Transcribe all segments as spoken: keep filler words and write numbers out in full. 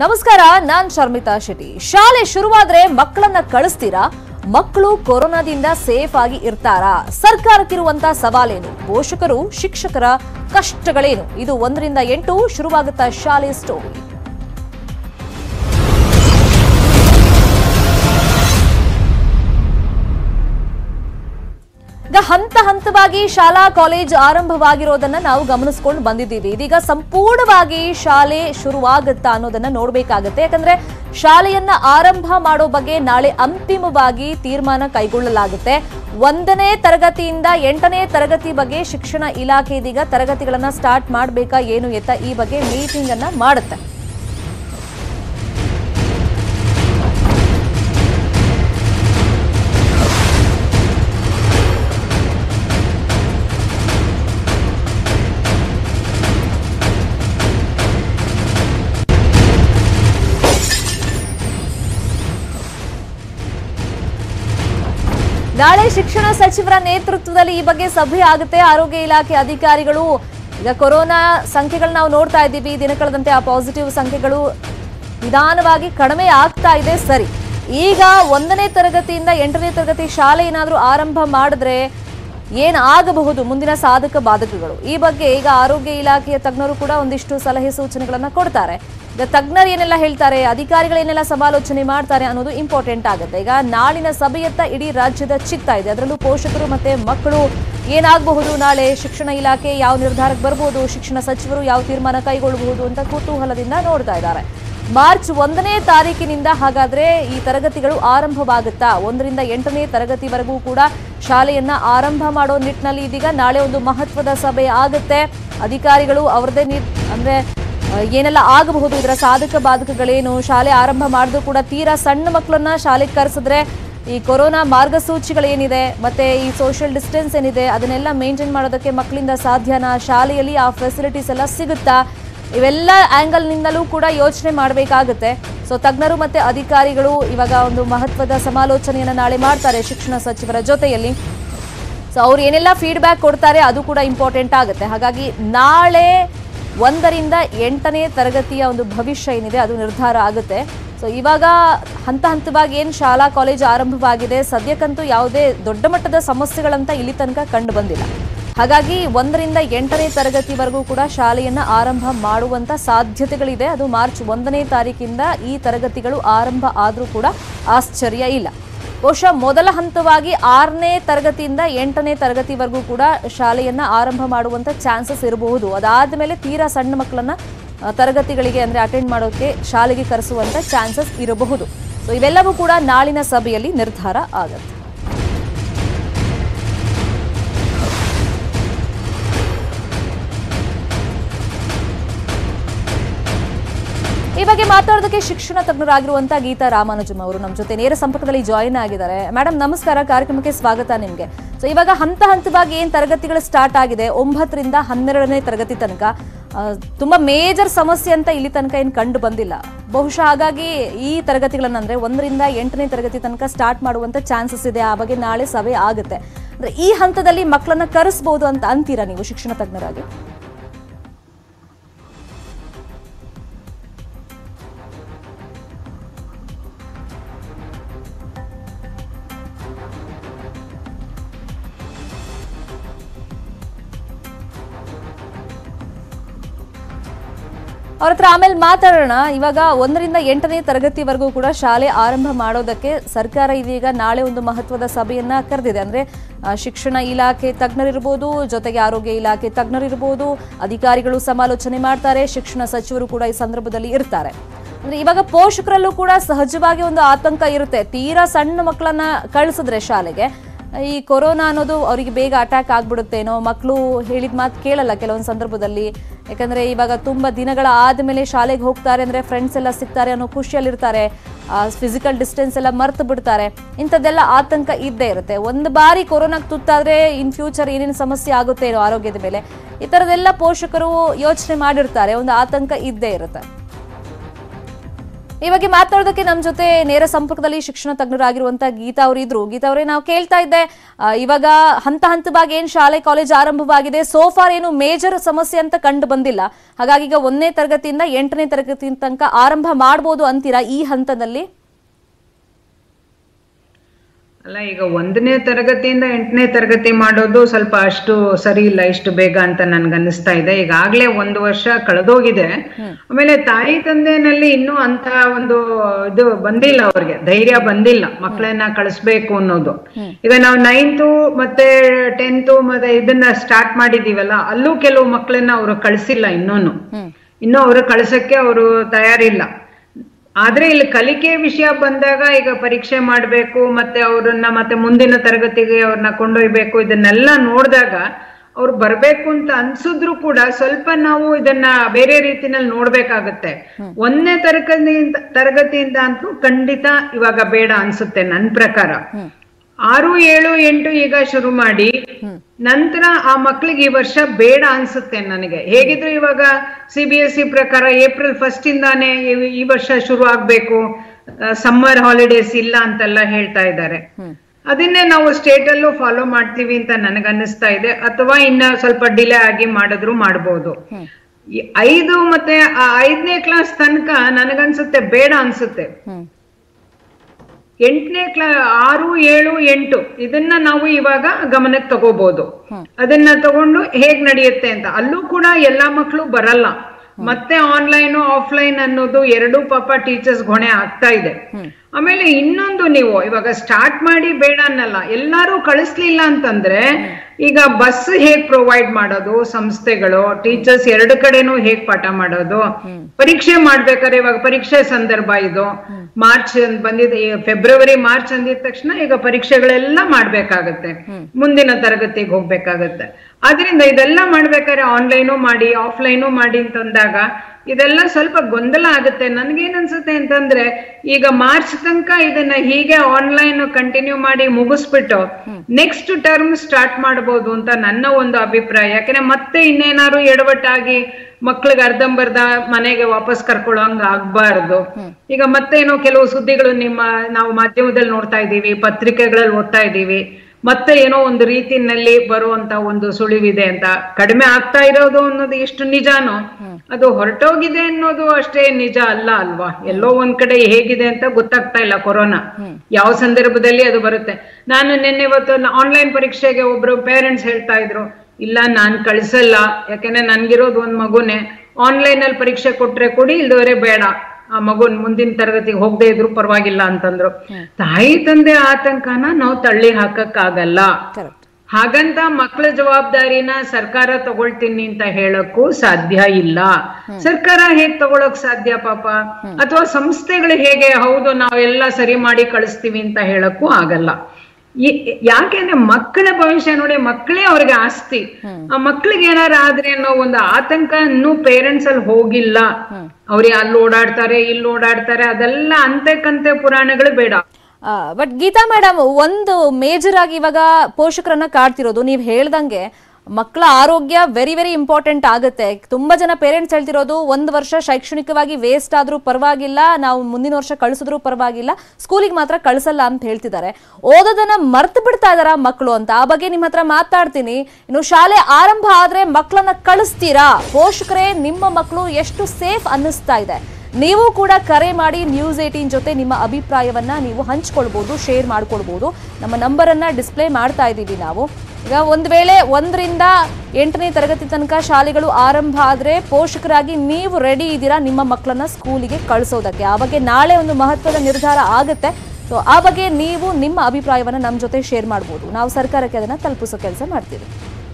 ನಮಸ್ಕಾರ, ನಾನ್ ಶರ್ಮಿತಾ ಶೆಟ್ಟಿ. ಶಾಲೆ ಶುರುವಾದ್ರೆ ಮಕ್ಕಳನ್ನ ಕಳಿಸ್ತೀರಾ? ಮಕ್ಕಳು ಕೊರೋನಾದಿಂದ ಸೇಫ್ ಆಗಿ ಇರ್ತಾರಾ? ಸರ್ಕಾರಕ್ಕಿರುವಂತ ಸವಾಲೇನು? ಪೋಷಕರು ಶಿಕ್ಷಕರ ಕಷ್ಟಗಳೇನು? ಇದು ಒಂದರಿಂದ ಎಂಟು ಶುರುವಾಗುತ್ತಾ ಶಾಲೆ ಸ್ಟೋರಿ. ಈಗ ಹಂತ ಹಂತವಾಗಿ ಶಾಲಾ ಕಾಲೇಜ್ ಆರಂಭವಾಗಿರೋದನ್ನ ನಾವು ಗಮನಿಸಿಕೊಂಡು ಬಂದಿದ್ದೀವಿ. ಇದೀಗ ಸಂಪೂರ್ಣವಾಗಿ ಶಾಲೆ ಶುರುವಾಗುತ್ತಾ ಅನ್ನೋದನ್ನ ನೋಡ್ಬೇಕಾಗತ್ತೆ. ಯಾಕಂದ್ರೆ ಶಾಲೆಯನ್ನ ಆರಂಭ ಮಾಡೋ ಬಗ್ಗೆ ನಾಳೆ ಅಂತಿಮವಾಗಿ ತೀರ್ಮಾನ ಕೈಗೊಳ್ಳಲಾಗುತ್ತೆ. ಒಂದನೇ ತರಗತಿಯಿಂದ ಎಂಟನೇ ತರಗತಿ ಬಗ್ಗೆ ಶಿಕ್ಷಣ ಇಲಾಖೆ ಇದೀಗ ತರಗತಿಗಳನ್ನ ಸ್ಟಾರ್ಟ್ ಮಾಡಬೇಕಾ ಏನು ಎತ್ತ ಈ ಬಗ್ಗೆ ಮೀಟಿಂಗ್ ಅನ್ನ ಮಾಡುತ್ತೆ. ನಾಳೆ ಶಿಕ್ಷಣ ಸಚಿವರ ನೇತೃತ್ವದಲ್ಲಿ ಈ ಬಗ್ಗೆ ಸಭೆ ಆಗುತ್ತೆ. ಆರೋಗ್ಯ ಇಲಾಖೆ ಅಧಿಕಾರಿಗಳು ಈಗ ಕೊರೋನಾ ಸಂಖ್ಯೆಗಳು ನಾವು ನೋಡ್ತಾ ಇದ್ದೀವಿ. ದಿನ ಕಳೆದಂತೆ ಆ ಪಾಸಿಟಿವ್ ಸಂಖ್ಯೆಗಳು ನಿಧಾನವಾಗಿ ಕಡಿಮೆ ಆಗ್ತಾ ಇದೆ. ಸರಿ, ಈಗ ಒಂದನೇ ತರಗತಿಯಿಂದ ಎಂಟನೇ ತರಗತಿ ಶಾಲೆ ಏನಾದರೂ ಆರಂಭ ಮಾಡಿದ್ರೆ ಏನಾಗಬಹುದು, ಮುಂದಿನ ಸಾಧಕ ಬಾಧಕಗಳು, ಈ ಬಗ್ಗೆ ಈಗ ಆರೋಗ್ಯ ಇಲಾಖೆಯ ತಜ್ಞರು ಕೂಡ ಒಂದಿಷ್ಟು ಸಲಹೆ ಸೂಚನೆಗಳನ್ನ ಕೊಡ್ತಾರೆ. ಈಗ ತಜ್ಞರು ಏನೆಲ್ಲ ಹೇಳ್ತಾರೆ, ಅಧಿಕಾರಿಗಳೇನೆಲ್ಲ ಸಮಾಲೋಚನೆ ಮಾಡ್ತಾರೆ ಅನ್ನೋದು ಇಂಪಾರ್ಟೆಂಟ್ ಆಗುತ್ತೆ. ಈಗ ನಾಳಿನ ಸಭೆಯತ್ತ ಇಡೀ ರಾಜ್ಯದ ಚಿತ್ತ ಇದೆ. ಅದರಲ್ಲೂ ಪೋಷಕರು ಮತ್ತೆ ಮಕ್ಕಳು ಏನಾಗಬಹುದು, ನಾಳೆ ಶಿಕ್ಷಣ ಇಲಾಖೆ ಯಾವ ನಿರ್ಧಾರಕ್ಕೆ ಬರ್ಬೋದು, ಶಿಕ್ಷಣ ಸಚಿವರು ಯಾವ ತೀರ್ಮಾನ ಕೈಗೊಳ್ಳಬಹುದು ಅಂತ ಕುತೂಹಲದಿಂದ ನೋಡ್ತಾ ಇದ್ದಾರೆ. ಮಾರ್ಚ್ ಒಂದನೇ ತಾರೀಕಿನಿಂದ ಹಾಗಾದ್ರೆ ಈ ತರಗತಿಗಳು ಆರಂಭವಾಗುತ್ತಾ? ಒಂದರಿಂದ ಎಂಟನೇ ತರಗತಿವರೆಗೂ ಕೂಡ ಶಾಲೆಯನ್ನ ಆರಂಭ ಮಾಡೋ ನಿಟ್ಟಿನಲ್ಲಿ ಇದೀಗ ನಾಳೆ ಒಂದು ಮಹತ್ವದ ಸಭೆ ಆಗುತ್ತೆ. ಅಧಿಕಾರಿಗಳು ಅವರದೇ ನೀ ಅಂದ್ರೆ ಏನೆಲ್ಲ ಆಗಬಹುದು, ಇದರ ಸಾಧಕ ಬಾಧಕಗಳೇನು, ಶಾಲೆ ಆರಂಭ ಮಾಡಿದ್ರು ಕೂಡ ತೀರಾ ಸಣ್ಣ ಮಕ್ಕಳನ್ನ ಶಾಲೆಗೆ ಕರೆಸಿದ್ರೆ ಈ ಕೊರೋನಾ ಮಾರ್ಗಸೂಚಿಗಳೇನಿದೆ ಮತ್ತೆ ಈ ಸೋಷಿಯಲ್ ಡಿಸ್ಟೆನ್ಸ್ ಏನಿದೆ ಅದನ್ನೆಲ್ಲ ಮೇಂಟೈನ್ ಮಾಡೋದಕ್ಕೆ ಮಕ್ಕಳಿಂದ ಸಾಧ್ಯನಾ, ಶಾಲೆಯಲ್ಲಿ ಆ ಫೆಸಿಲಿಟೀಸ್ ಎಲ್ಲ ಸಿಗುತ್ತಾ, ಇವೆಲ್ಲ ಆಂಗಲ್ ನಿಂದಲೂ ಕೂಡ ಯೋಚನೆ ಮಾಡಬೇಕಾಗುತ್ತೆ. ಸೊ ತಜ್ಞರು ಮತ್ತೆ ಅಧಿಕಾರಿಗಳು ಇವಾಗ ಒಂದು ಮಹತ್ವದ ಸಮಾಲೋಚನೆಯನ್ನ ನಾಳೆ ಮಾಡ್ತಾರೆ ಶಿಕ್ಷಣ ಸಚಿವರ ಜೊತೆಯಲ್ಲಿ. ಸೊ ಅವ್ರು ಏನೆಲ್ಲ ಫೀಡ್ಬ್ಯಾಕ್ ಕೊಡ್ತಾರೆ ಅದು ಕೂಡ ಇಂಪಾರ್ಟೆಂಟ್ ಆಗುತ್ತೆ. ಹಾಗಾಗಿ ನಾಳೆ ಒಂದರಿಂದ ಎಂಟನೇ ತರಗತಿಯ ಒಂದು ಭವಿಷ್ಯ ಏನಿದೆ ಅದು ನಿರ್ಧಾರ ಆಗುತ್ತೆ. ಸೊ ಇವಾಗ ಹಂತ ಹಂತವಾಗಿ ಏನು ಶಾಲಾ ಕಾಲೇಜು ಆರಂಭವಾಗಿದೆ, ಸದ್ಯಕ್ಕಂತೂ ಯಾವುದೇ ದೊಡ್ಡ ಮಟ್ಟದ ಸಮಸ್ಯೆಗಳಂತ ಇಲ್ಲಿ ತನಕ ಕಂಡು ಬಂದಿಲ್ಲ. ಹಾಗಾಗಿ ಒಂದರಿಂದ ಎಂಟನೇ ತರಗತಿವರೆಗೂ ಕೂಡ ಶಾಲೆಯನ್ನ ಆರಂಭ ಮಾಡುವಂತ ಸಾಧ್ಯತೆಗಳಿದೆ. ಅದು ಮಾರ್ಚ್ ಒಂದನೇ ತಾರೀಕಿಂದ ಈ ತರಗತಿಗಳು ಆರಂಭ ಆದರೂ ಕೂಡ ಆಶ್ಚರ್ಯ ಇಲ್ಲ. ಬಹುಶಃ ಮೊದಲ ಹಂತವಾಗಿ ಆರನೇ ತರಗತಿಯಿಂದ ಎಂಟನೇ ತರಗತಿವರೆಗೂ ಕೂಡ ಶಾಲೆಯನ್ನ ಆರಂಭ ಮಾಡುವಂತ ಚಾನ್ಸಸ್ ಇರಬಹುದು. ಅದಾದ ಮೇಲೆ ತೀರಾ ಸಣ್ಣ ಮಕ್ಕಳನ್ನ ತರಗತಿಗಳಿಗೆ ಅಂದ್ರೆ ಅಟೆಂಡ್ ಮಾಡೋಕೆ ಶಾಲೆಗೆ ಕರೆಸುವಂತ ಚಾನ್ಸಸ್ ಇರಬಹುದು. ಸೊ ಇವೆಲ್ಲವೂ ಕೂಡ ನಾಳಿನ ಸಭೆಯಲ್ಲಿ ನಿರ್ಧಾರ ಆಗುತ್ತೆ. ಈ ಬಗ್ಗೆ ಮಾತಾಡೋದಕ್ಕೆ ಶಿಕ್ಷಣ ತಜ್ಞರಾಗಿರುವಂತಹ ಗೀತಾ ರಾಮಾನುಜಂ ಅವರು ನಮ್ಮ ಜೊತೆ ನೇರ ಸಂಪರ್ಕದಲ್ಲಿ ಜಾಯಿನ್ ಆಗಿದ್ದಾರೆ. ಮೇಡಮ್ ನಮಸ್ಕಾರ, ಕಾರ್ಯಕ್ರಮಕ್ಕೆ ಸ್ವಾಗತ ನಿಮಗೆ. ಸೊ ಇವಾಗ ಹಂತ ಹಂತವಾಗಿ ಏನ್ ತರಗತಿಗಳು ಸ್ಟಾರ್ಟ್ ಆಗಿದೆ, ಒಂಬತ್ತರಿಂದ ಹನ್ನೆರಡನೇ ತರಗತಿ ತನಕ ತುಂಬಾ ಮೇಜರ್ ಸಮಸ್ಯೆ ಅಂತ ಇಲ್ಲಿ ತನಕ ಏನು ಕಂಡು ಬಂದಿಲ್ಲ. ಬಹುಶಃ ಹಾಗಾಗಿ ಈ ತರಗತಿಗಳನ್ನ ಅಂದ್ರೆ ಒಂದರಿಂದ ಎಂಟನೇ ತರಗತಿ ತನಕ ಸ್ಟಾರ್ಟ್ ಮಾಡುವಂತ ಚಾನ್ಸಸ್ ಇದೆ. ಆ ಬಗ್ಗೆ ನಾಳೆ ಸಭೆ ಆಗುತ್ತೆ. ಅಂದ್ರೆ ಈ ಹಂತದಲ್ಲಿ ಮಕ್ಕಳನ್ನ ಕರೆಸಬಹುದು ಅಂತ ಅಂತೀರಾ ನೀವು ಶಿಕ್ಷಣ ತಜ್ಞರಾಗಿ? ಅವ್ರ ಹತ್ರ ಆಮೇಲೆ ಮಾತಾಡೋಣ. ಇವಾಗ ಒಂದರಿಂದ ಎಂಟನೇ ತರಗತಿವರೆಗೂ ಕೂಡ ಶಾಲೆ ಆರಂಭ ಮಾಡೋದಕ್ಕೆ ಸರ್ಕಾರ ಇದೀಗ ನಾಳೆ ಒಂದು ಮಹತ್ವದ ಸಭೆಯನ್ನ ಕರೆದಿದೆ. ಅಂದ್ರೆ ಶಿಕ್ಷಣ ಇಲಾಖೆ ತಜ್ಞರಿರ್ಬೋದು, ಜೊತೆಗೆ ಆರೋಗ್ಯ ಇಲಾಖೆ ತಜ್ಞರಿರ್ಬೋದು, ಅಧಿಕಾರಿಗಳು ಸಮಾಲೋಚನೆ ಮಾಡ್ತಾರೆ, ಶಿಕ್ಷಣ ಸಚಿವರು ಕೂಡ ಈ ಸಂದರ್ಭದಲ್ಲಿ ಇರ್ತಾರೆ. ಅಂದ್ರೆ ಇವಾಗ ಪೋಷಕರಲ್ಲೂ ಕೂಡ ಸಹಜವಾಗಿ ಒಂದು ಆತಂಕ ಇರುತ್ತೆ. ತೀರಾ ಸಣ್ಣ ಮಕ್ಕಳನ್ನ ಕಳಿಸಿದ್ರೆ ಶಾಲೆಗೆ ಈ ಕೊರೋನಾ ಅನ್ನೋದು ಅವರಿಗೆ ಬೇಗ ಅಟ್ಯಾಕ್ ಆಗ್ಬಿಡುತ್ತೇನೋ, ಮಕ್ಕಳು ಹೇಳಿದ ಮಾತು ಕೇಳಲ್ಲ ಕೆಲವೊಂದು ಸಂದರ್ಭದಲ್ಲಿ. ಯಾಕಂದ್ರೆ ಇವಾಗ ತುಂಬಾ ದಿನಗಳ ಆದ್ಮೇಲೆ ಶಾಲೆಗೆ ಹೋಗ್ತಾರೆ ಅಂದ್ರೆ ಫ್ರೆಂಡ್ಸ್ ಎಲ್ಲ ಸಿಗ್ತಾರೆ ಅನ್ನೋ ಖುಷಿಯಲ್ಲಿರ್ತಾರೆ, ಫಿಸಿಕಲ್ ಡಿಸ್ಟೆನ್ಸ್ ಎಲ್ಲ ಮರ್ತು ಬಿಡ್ತಾರೆ. ಇಂಥದ್ದೆಲ್ಲ ಆತಂಕ ಇದ್ದೇ ಇರುತ್ತೆ. ಒಂದು ಬಾರಿ ಕೊರೋನಾಗೆ ತುತ್ತಾದ್ರೆ ಇನ್ ಫ್ಯೂಚರ್ ಏನೇನು ಸಮಸ್ಯೆ ಆಗುತ್ತೇನೋ ಆರೋಗ್ಯದ ಮೇಲೆ, ಈ ಥರದ್ದೆಲ್ಲ ಪೋಷಕರು ಯೋಚನೆ ಮಾಡಿರ್ತಾರೆ. ಒಂದು ಆತಂಕ ಇದ್ದೇ ಇರುತ್ತೆ. ಈ ಬಗ್ಗೆ ಮಾತನಾಡೋದಕ್ಕೆ ನಮ್ಮ ಜೊತೆ ನೇರ ಸಂಪರ್ಕದಲ್ಲಿ ಶಿಕ್ಷಣ ತಜ್ಞರಾಗಿರುವಂತಹ ಗೀತಾ ಅವರು ಇದ್ರು. ಗೀತಾ ಅವರೇ, ನಾವು ಕೇಳ್ತಾ ಇದ್ದೆ ಇವಾಗ ಹಂತ ಹಂತವಾಗಿ ಏನ್ ಶಾಲೆ ಕಾಲೇಜ್ ಆರಂಭವಾಗಿದೆ, ಸೋಫಾರ್ ಏನು ಮೇಜರ್ ಸಮಸ್ಯೆ ಅಂತ ಕಂಡು ಬಂದಿಲ್ಲ. ಹಾಗಾಗಿ ಈಗ ಒಂದನೇ ತರಗತಿಯಿಂದ ಎಂಟನೇ ತರಗತಿ ತನಕ ಆರಂಭ ಮಾಡಬಹುದು ಅಂತೀರಾ ಈ ಹಂತದಲ್ಲಿ? ಅಲ್ಲ, ಈಗ ಒಂದನೇ ತರಗತಿಯಿಂದ ಎಂಟನೇ ತರಗತಿ ಮಾಡೋದು ಸ್ವಲ್ಪ ಅಷ್ಟು ಸರಿ ಇಲ್ಲ ಇಷ್ಟು ಬೇಗ ಅಂತ ನನ್ಗನ್ನಿಸ್ತಾ ಇದೆ. ಈಗಾಗ್ಲೇ ಒಂದು ವರ್ಷ ಕಳೆದೋಗಿದೆ. ಆಮೇಲೆ ತಾಯಿ ತಂದೆನಲ್ಲಿ ಇನ್ನೂ ಅಂತ ಒಂದು ಇದು ಬಂದಿಲ್ಲ, ಅವ್ರಿಗೆ ಧೈರ್ಯ ಬಂದಿಲ್ಲ ಮಕ್ಕಳನ್ನ ಕಳಿಸ್ಬೇಕು ಅನ್ನೋದು. ಈಗ ನಾವು ನೈನ್ತ್ ಮತ್ತೆ ಟೆಂತ್ ಮತ್ತೆ ಇದನ್ನ ಸ್ಟಾರ್ಟ್ ಮಾಡಿದೀವಲ್ಲ, ಅಲ್ಲೂ ಕೆಲವು ಮಕ್ಕಳನ್ನ ಅವರು ಕಳಿಸಿಲ್ಲ ಇನ್ನೂನು ಇನ್ನೂ ಅವರು ಕಳ್ಸಕ್ಕೆ ಅವರು ತಯಾರಿಲ್ಲ. ಆದ್ರೆ ಇಲ್ಲಿ ಕಲಿಕೆ ವಿಷಯ ಬಂದಾಗ ಈಗ ಪರೀಕ್ಷೆ ಮಾಡ್ಬೇಕು, ಮತ್ತೆ ಅವ್ರನ್ನ ಮತ್ತೆ ಮುಂದಿನ ತರಗತಿಗೆ ಅವ್ರನ್ನ ಕೊಂಡೊಯ್ಬೇಕು, ಇದನ್ನೆಲ್ಲ ನೋಡಿದಾಗ ಅವ್ರು ಬರ್ಬೇಕು ಅಂತ ಅನ್ಸಿದ್ರು ಕೂಡ ಸ್ವಲ್ಪ ನಾವು ಇದನ್ನ ಬೇರೆ ರೀತಿನಲ್ಲಿ ನೋಡ್ಬೇಕಾಗತ್ತೆ. ಒಂದನೇ ತರಗತಿಯಿಂದ ತರಗತಿಯಿಂದ ಅಂತೂ ಖಂಡಿತ ಇವಾಗ ಬೇಡ ಅನ್ಸುತ್ತೆ ನನ್ ಪ್ರಕಾರ. ಆರು ಏಳು ಎಂಟು ಈಗ ಶುರು ಮಾಡಿ ನಂತರ ಆ ಮಕ್ಳಿಗೆ ಈ ವರ್ಷ ಬೇಡ ಅನ್ಸುತ್ತೆ ನನಗೆ. ಹೇಗಿದ್ರು ಇವಾಗ ಸಿ ಬಿ ಎಸ್ ಸಿ ಪ್ರಕಾರ ಏಪ್ರಿಲ್ ಫಸ್ಟ್ ಇಂದಾನೆ ಈ ವರ್ಷ ಶುರು ಆಗ್ಬೇಕು, ಸಮ್ಮರ್ ಹಾಲಿಡೇಸ್ ಇಲ್ಲ ಅಂತೆಲ್ಲ ಹೇಳ್ತಾ ಇದ್ದಾರೆ. ಅದನ್ನೇ ನಾವು ಸ್ಟೇಟ್ ಅಲ್ಲೂ ಫಾಲೋ ಮಾಡ್ತೀವಿ ಅಂತ ನನಗನ್ನಿಸ್ತಾ ಇದೆ. ಅಥವಾ ಇನ್ನ ಸ್ವಲ್ಪ ಡಿಲೇ ಆಗಿ ಮಾಡಿದ್ರು ಮಾಡ್ಬೋದು. ಐದು ಮತ್ತೆ ಐದನೇ ಕ್ಲಾಸ್ ತನಕ ನನಗನ್ಸುತ್ತೆ ಬೇಡ ಅನ್ಸುತ್ತೆ. ಎಂಟನೇ ಕ್ಲಾ ಆರು ಏಳು ಎಂಟು ಇದನ್ನ ನಾವು ಇವಾಗ ಗಮನಕ್ಕೆ ತಗೋಬಹುದು. ಅದನ್ನ ತಗೊಂಡು ಹೇಗ್ ನಡೆಯುತ್ತೆ ಅಂತ. ಅಲ್ಲೂ ಕೂಡ ಎಲ್ಲಾ ಮಕ್ಕಳು ಬರಲ್ಲ. ಮತ್ತೆ ಆನ್ಲೈನ್ ಆಫ್ಲೈನ್ ಅನ್ನೋದು ಎರಡು ಪಾಪ ಟೀಚರ್ಸ್ ಹೊಣೆ ಆಗ್ತಾ ಇದೆ. ಆಮೇಲೆ ಇನ್ನೊಂದು, ನೀವು ಇವಾಗ ಸ್ಟಾರ್ಟ್ ಮಾಡಿ ಬೇಡ ಅನ್ನಲ್ಲ, ಎಲ್ಲಾರು ಕಳಿಸ್ಲಿಲ್ಲ ಅಂತಂದ್ರೆ ಈಗ ಬಸ್ ಹೇಗ್ ಪ್ರೊವೈಡ್ ಮಾಡೋದು, ಸಂಸ್ಥೆಗಳು ಟೀಚರ್ಸ್ ಎರಡು ಕಡೆನೂ ಹೇಗ್ ಪಾಠ ಮಾಡೋದು, ಪರೀಕ್ಷೆ ಮಾಡ್ಬೇಕಾದ್ರೆ ಇವಾಗ ಪರೀಕ್ಷೆ ಸಂದರ್ಭ ಇದು ಮಾರ್ಚ್ ಬಂದಿದೆ, ಫೆಬ್ರವರಿ ಮಾರ್ಚ್ ಅಂದಿದ ತಕ್ಷಣ ಈಗ ಪರೀಕ್ಷೆಗಳೆಲ್ಲ ಮಾಡ್ಬೇಕಾಗತ್ತೆ, ಮುಂದಿನ ತರಗತಿಗೆ ಹೋಗ್ಬೇಕಾಗತ್ತೆ. ಆದ್ರಿಂದ ಇದೆಲ್ಲ ಮಾಡ್ಬೇಕಾದ್ರೆ ಆನ್ಲೈನು ಮಾಡಿ ಆಫ್ಲೈನು ಮಾಡಿ ಅಂತಂದಾಗ ಇದೆಲ್ಲ ಸ್ವಲ್ಪ ಗೊಂದಲ ಆಗುತ್ತೆ. ನನ್ಗೇನ್ ಅನ್ಸುತ್ತೆ ಅಂತಂದ್ರೆ ಈಗ ಮಾರ್ಚ್ ತನಕ ಇದನ್ನ ಹೀಗೆ ಆನ್ಲೈನ್ ಕಂಟಿನ್ಯೂ ಮಾಡಿ ಮುಗಿಸ್ಬಿಟ್ಟು ನೆಕ್ಸ್ಟ್ ಟರ್ಮ್ ಸ್ಟಾರ್ಟ್ ಮಾಡಬಹುದು ಅಂತ ನನ್ನ ಒಂದು ಅಭಿಪ್ರಾಯ. ಯಾಕಂದ್ರೆ ಮತ್ತೆ ಇನ್ನೇನಾದ್ರು ಎಡವಟ್ಟಾಗಿ ಮಕ್ಳಿಗೆ ಅರ್ಧಂಬರ್ಧ ಮನೆಗೆ ವಾಪಸ್ ಕರ್ಕೊಳ್ಳೋಂಗ ಆಗ್ಬಾರ್ದು. ಈಗ ಮತ್ತೇನೋ ಕೆಲವು ಸುದ್ದಿಗಳು ನಿಮ್ಮ ನಾವು ಮಾಧ್ಯಮದಲ್ಲಿ ನೋಡ್ತಾ ಇದ್ದೀವಿ, ಪತ್ರಿಕೆಗಳಲ್ಲಿ ಓದ್ತಾ ಇದ್ದೀವಿ, ಮತ್ತೆ ಏನೋ ಒಂದು ರೀತಿನಲ್ಲಿ ಬರುವಂತ ಒಂದು ಸುಳಿವಿದೆ ಅಂತ. ಕಡಿಮೆ ಆಗ್ತಾ ಇರೋದು ಅನ್ನೋದು ಎಷ್ಟು ನಿಜಾನೋ ಅದು ಹೊರಟೋಗಿದೆ ಅನ್ನೋದು ಅಷ್ಟೇ ನಿಜ ಅಲ್ಲ ಅಲ್ವಾ. ಎಲ್ಲೋ ಒಂದ್ ಕಡೆ ಹೇಗಿದೆ ಅಂತ ಗೊತ್ತಾಗ್ತಾ ಇಲ್ಲ ಕೊರೋನಾ, ಯಾವ ಸಂದರ್ಭದಲ್ಲಿ ಅದು ಬರುತ್ತೆ. ನಾನು ನಿನ್ನೆ ಇವತ್ತು ಆನ್ಲೈನ್ ಪರೀಕ್ಷೆಗೆ ಒಬ್ರು ಪೇರೆಂಟ್ಸ್ ಹೇಳ್ತಾ ಇದ್ರು, ಇಲ್ಲ ನಾನ್ ಕಳ್ಸಲ್ಲ, ಯಾಕೆಂದ್ರೆ ನನ್ಗಿರೋದು ಒಂದ್ ಮಗುನೇ, ಆನ್ಲೈನ್ ಅಲ್ಲಿ ಪರೀಕ್ಷೆ ಕೊಟ್ರೆ ಕೊಡಿ, ಇಲ್ದವರೆ ಬೇಡ, ಆ ಮಗುನ್ ಮುಂದಿನ ತರಗತಿಗೆ ಹೋಗದೆ ಇದ್ರು ಪರವಾಗಿಲ್ಲ ಅಂತಂದ್ರು. ತಾಯಿ ತಂದೆ ಆತಂಕನ ನಾವು ತಳ್ಳಿ ಹಾಕಕ್ ಆಗಲ್ಲ. ಹಾಗಂತ ಮಕ್ಕಳ ಜವಾಬ್ದಾರಿನ ಸರ್ಕಾರ ತಗೊಳ್ತೀನಿ ಅಂತ ಹೇಳಕ್ಕೂ ಸಾಧ್ಯ ಇಲ್ಲ. ಸರ್ಕಾರ ಹೇಗ್ ತಗೊಳಕ್ ಸಾಧ್ಯ ಪಾಪ? ಅಥವಾ ಸಂಸ್ಥೆಗಳು ಹೇಗೆ ಹೌದು ನಾವೆಲ್ಲ ಸರಿ ಮಾಡಿ ಕಳಿಸ್ತೀವಿ ಅಂತ ಹೇಳಕ್ಕೂ ಆಗಲ್ಲ. ಯಾಕೆಂದ್ರೆ ಮಕ್ಕಳ ಭವಿಷ್ಯ ನೋಡಿ, ಮಕ್ಕಳೇ ಅವ್ರಿಗೆ ಆಸ್ತಿ. ಆ ಮಕ್ಳಿಗೆ ಏನಾರ ಆದ್ರೆ ಅನ್ನೋ ಒಂದು ಆತಂಕ ಇನ್ನೂ ಪೇರೆಂಟ್ಸ್ ಅಲ್ಲಿ ಹೋಗಿಲ್ಲ. ಅವ್ರಿಗೆ ಅಲ್ಲಿ ಓಡಾಡ್ತಾರೆ ಇಲ್ಲಿ ಓಡಾಡ್ತಾರೆ, ಅದೆಲ್ಲ ಅಂತೆ ಕಂತೆ ಪುರಾಣಗಳು ಬೇಡ. ಬಟ್ ಗೀತಾ ಮೇಡಮ್, ಒಂದು ಮೇಜರ್ ಆಗಿ ಇವಾಗ ಪೋಷಕರನ್ನ ಕಾಡ್ತಿರೋದು, ನೀವ್ ಹೇಳ್ದಂಗೆ ಮಕ್ಕಳ ಆರೋಗ್ಯ ವೆರಿ ವೆರಿ ಇಂಪಾರ್ಟೆಂಟ್ ಆಗುತ್ತೆ. ತುಂಬಾ ಜನ ಪೇರೆಂಟ್ಸ್ ಹೇಳ್ತಿರೋದು, ಒಂದು ವರ್ಷ ಶೈಕ್ಷಣಿಕವಾಗಿ ವೇಸ್ಟ್ ಆದ್ರೂ ಪರವಾಗಿಲ್ಲ, ನಾವು ಮುಂದಿನ ವರ್ಷ ಕಳಿಸಿದ್ರು ಪರವಾಗಿಲ್ಲ, ಸ್ಕೂಲಿಗೆ ಮಾತ್ರ ಕಳಿಸಲ್ಲ ಅಂತ ಹೇಳ್ತಿದ್ದಾರೆ. ಓದೋದನ್ನ ಮರ್ತು ಬಿಡ್ತಾ ಇದಾರ ಮಕ್ಕಳು ಅಂತ. ಆ ಬಗ್ಗೆ ನಿಮ್ಮ ಹತ್ರ ಮಾತಾಡ್ತೀನಿ. ಇನ್ನು ಶಾಲೆ ಆರಂಭ ಆದ್ರೆ ಮಕ್ಕಳನ್ನ ಕಳಿಸ್ತೀರಾ? ಪೋಷಕರೇ, ನಿಮ್ಮ ಮಕ್ಕಳು ಎಷ್ಟು ಸೇಫ್ ಅನ್ನಿಸ್ತಾ ಇದೆ? ನೀವು ಕೂಡ ಕರೆ ಮಾಡಿ ನ್ಯೂಸ್ ಏಟೀನ್ ಜೊತೆ ನಿಮ್ಮ ಅಭಿಪ್ರಾಯವನ್ನ ನೀವು ಹಂಚ್ಕೊಳ್ಬಹುದು, ಶೇರ್ ಮಾಡ್ಕೊಳ್ಬಹುದು. ನಮ್ಮ ನಂಬರನ್ನ ಡಿಸ್ಪ್ಲೇ ಮಾಡ್ತಾ ಇದ್ದೀವಿ ನಾವು. ಈಗ ಒಂದ್ ವೇಳೆ ಒಂದರಿಂದ ಎಂಟನೇ ತರಗತಿ ತನಕ ಶಾಲೆಗಳು ಆರಂಭ ಆದ್ರೆ ಪೋಷಕರಾಗಿ ನೀವು ರೆಡಿ ಇದ್ದೀರಾ ನಿಮ್ಮ ಮಕ್ಕಳನ್ನ ಸ್ಕೂಲಿಗೆ ಕಳಿಸೋದಕ್ಕೆ? ಆ ಬಗ್ಗೆ ನಾಳೆ ಒಂದು ಮಹತ್ವದ ನಿರ್ಧಾರ ಆಗುತ್ತೆ. ಸೊ ಆ ಬಗ್ಗೆ ನೀವು ನಿಮ್ಮ ಅಭಿಪ್ರಾಯವನ್ನ ನಮ್ಮ ಜೊತೆ ಶೇರ್ ಮಾಡ್ಬೋದು. ನಾವು ಸರ್ಕಾರಕ್ಕೆ ಅದನ್ನ ತಲುಪಿಸೋ ಕೆಲಸ ಮಾಡ್ತೀವಿ.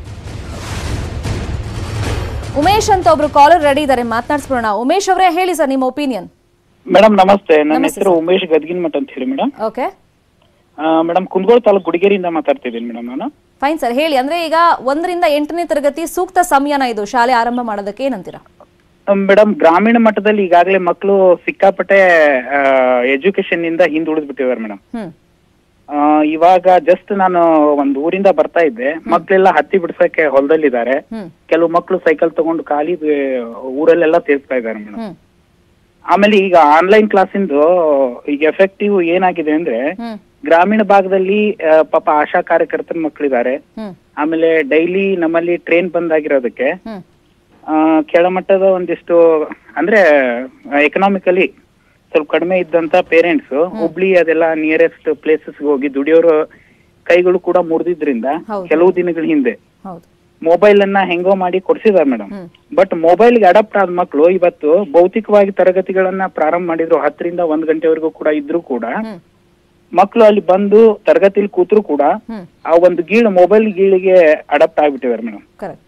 ಉಮೇಶ್ ಅಂತ ಒಬ್ರು ಕಾಲರ್ ರೆಡಿ ಇದ್ದಾರೆ, ಮಾತನಾಡಿಸ್ಬಿಡೋಣ. ಉಮೇಶ್ ಅವರೇ, ಹೇಳಿ ಸರ್ ನಿಮ್ಮ ಒಪಿನಿಯನ್. ಮೇಡಮ್ ನಮಸ್ತೆ, ನನ್ನ ಹೆಸರು ಉಮೇಶ್ ಗದ್ಗಿನ್ ಮಠ ಅಂತ ಹೇಳಿ madam. Okay madam, Kundagol taluk ಗುಡಿಗೇರಿಯಿಂದ ಮಾತಾಡ್ತಿದ್ದೀನಿ ಮೇಡಮ್ ನಾನು. ಫೈನ್ ಸರ್, ಹೇಳಿ. ಅಂದ್ರೆ ಈಗ ಒಂದರಿಂದ ಎಂಟನೇ ತರಗತಿ ಸೂಕ್ತ ಸಮಯನ ಇದು ಶಾಲೆ ಆರಂಭ ಮಾಡೋದಕ್ಕೆ, ಏನಂತೀರಾ? ಮೇಡಮ್, ಗ್ರಾಮೀಣ ಮಟ್ಟದಲ್ಲಿ ಈಗಾಗಲೇ ಮಕ್ಕಳು ಸಿಕ್ಕಾಪಟ್ಟೆ ಎಜುಕೇಶನ್ ಇಂದ ಹಿಂದುಳಿದ್ ಬಿಟ್ಟಿದ್ದಾರೆ ಮೇಡಮ್. ಇವಾಗ ಜಸ್ಟ್ ನಾನು ಒಂದ್ ಊರಿಂದ ಬರ್ತಾ ಇದ್ದೆ, ಮಕ್ಳೆಲ್ಲ ಹತ್ತಿ ಬಿಡ್ಸಕ್ಕೆ ಹೊಲದಲ್ಲಿದ್ದಾರೆ. ಕೆಲವು ಮಕ್ಳು ಸೈಕಲ್ ತಗೊಂಡು ಖಾಲಿ ಊರಲ್ಲೆಲ್ಲ ತಿರ್ಗ್ತಾ ಇದ್ದಾರೆ ಮೇಡಮ್. ಆಮೇಲೆ ಈಗ ಆನ್ಲೈನ್ ಕ್ಲಾಸಿಂದು ಈಗ ಎಫೆಕ್ಟಿವ್ ಏನಾಗಿದೆ ಅಂದ್ರೆ ಗ್ರಾಮೀಣ ಭಾಗದಲ್ಲಿ ಪಾಪ ಆಶಾ ಕಾರ್ಯಕರ್ತರ ಮಕ್ಕಳಿದ್ದಾರೆ. ಆಮೇಲೆ ಡೈಲಿ ನಮ್ಮಲ್ಲಿ ಟ್ರೈನ್ ಬಂದಾಗಿರೋದಕ್ಕೆ ಕೆಳಮಟ್ಟದ ಒಂದಿಷ್ಟು ಅಂದ್ರೆ ಎಕನಾಮಿಕಲಿ ಸ್ವಲ್ಪ ಕಡಿಮೆ ಇದ್ದಂತ ಪೇರೆಂಟ್ಸ್ ಹುಬ್ಳಿ ಅದೆಲ್ಲ ನಿಯರೆಸ್ಟ್ ಪ್ಲೇಸಸ್ ಹೋಗಿ ದುಡಿಯೋರು ಕೈಗಳು ಕೂಡ ಮುರಿದಿದ್ರಿಂದ ಕೆಲವು ದಿನಗಳ ಹಿಂದೆ ಮೊಬೈಲ್ ಅನ್ನ ಹೆಂಗೋ ಮಾಡಿ ಕೊಡ್ಸಿದಾರೆ ಮೇಡಮ್. ಬಟ್ ಮೊಬೈಲ್ಗೆ ಅಡಾಪ್ಟ್ ಆದ ಮಕ್ಕಳು ಇವತ್ತು ಭೌತಿಕವಾಗಿ ತರಗತಿಗಳನ್ನ ಪ್ರಾರಂಭ ಮಾಡಿದ್ರು, ಹತ್ತರಿಂದ ಒಂದ್ ಗಂಟೆವರೆಗೂ ಕೂಡ ಇದ್ರು ಕೂಡ ಮಕ್ಕಳು ಅಲ್ಲಿ ಬಂದು ತರಗತಿಲಿ ಕೂತ್ರು ಕೂಡ ಆ ಒಂದು ಗೀಳು ಮೊಬೈಲ್ ಗೀಳಿಗೆ ಅಡಾಪ್ಟ್ ಆಗ್ಬಿಟ್ಟಿದ್ದಾರೆ ಮೇಡಮ್.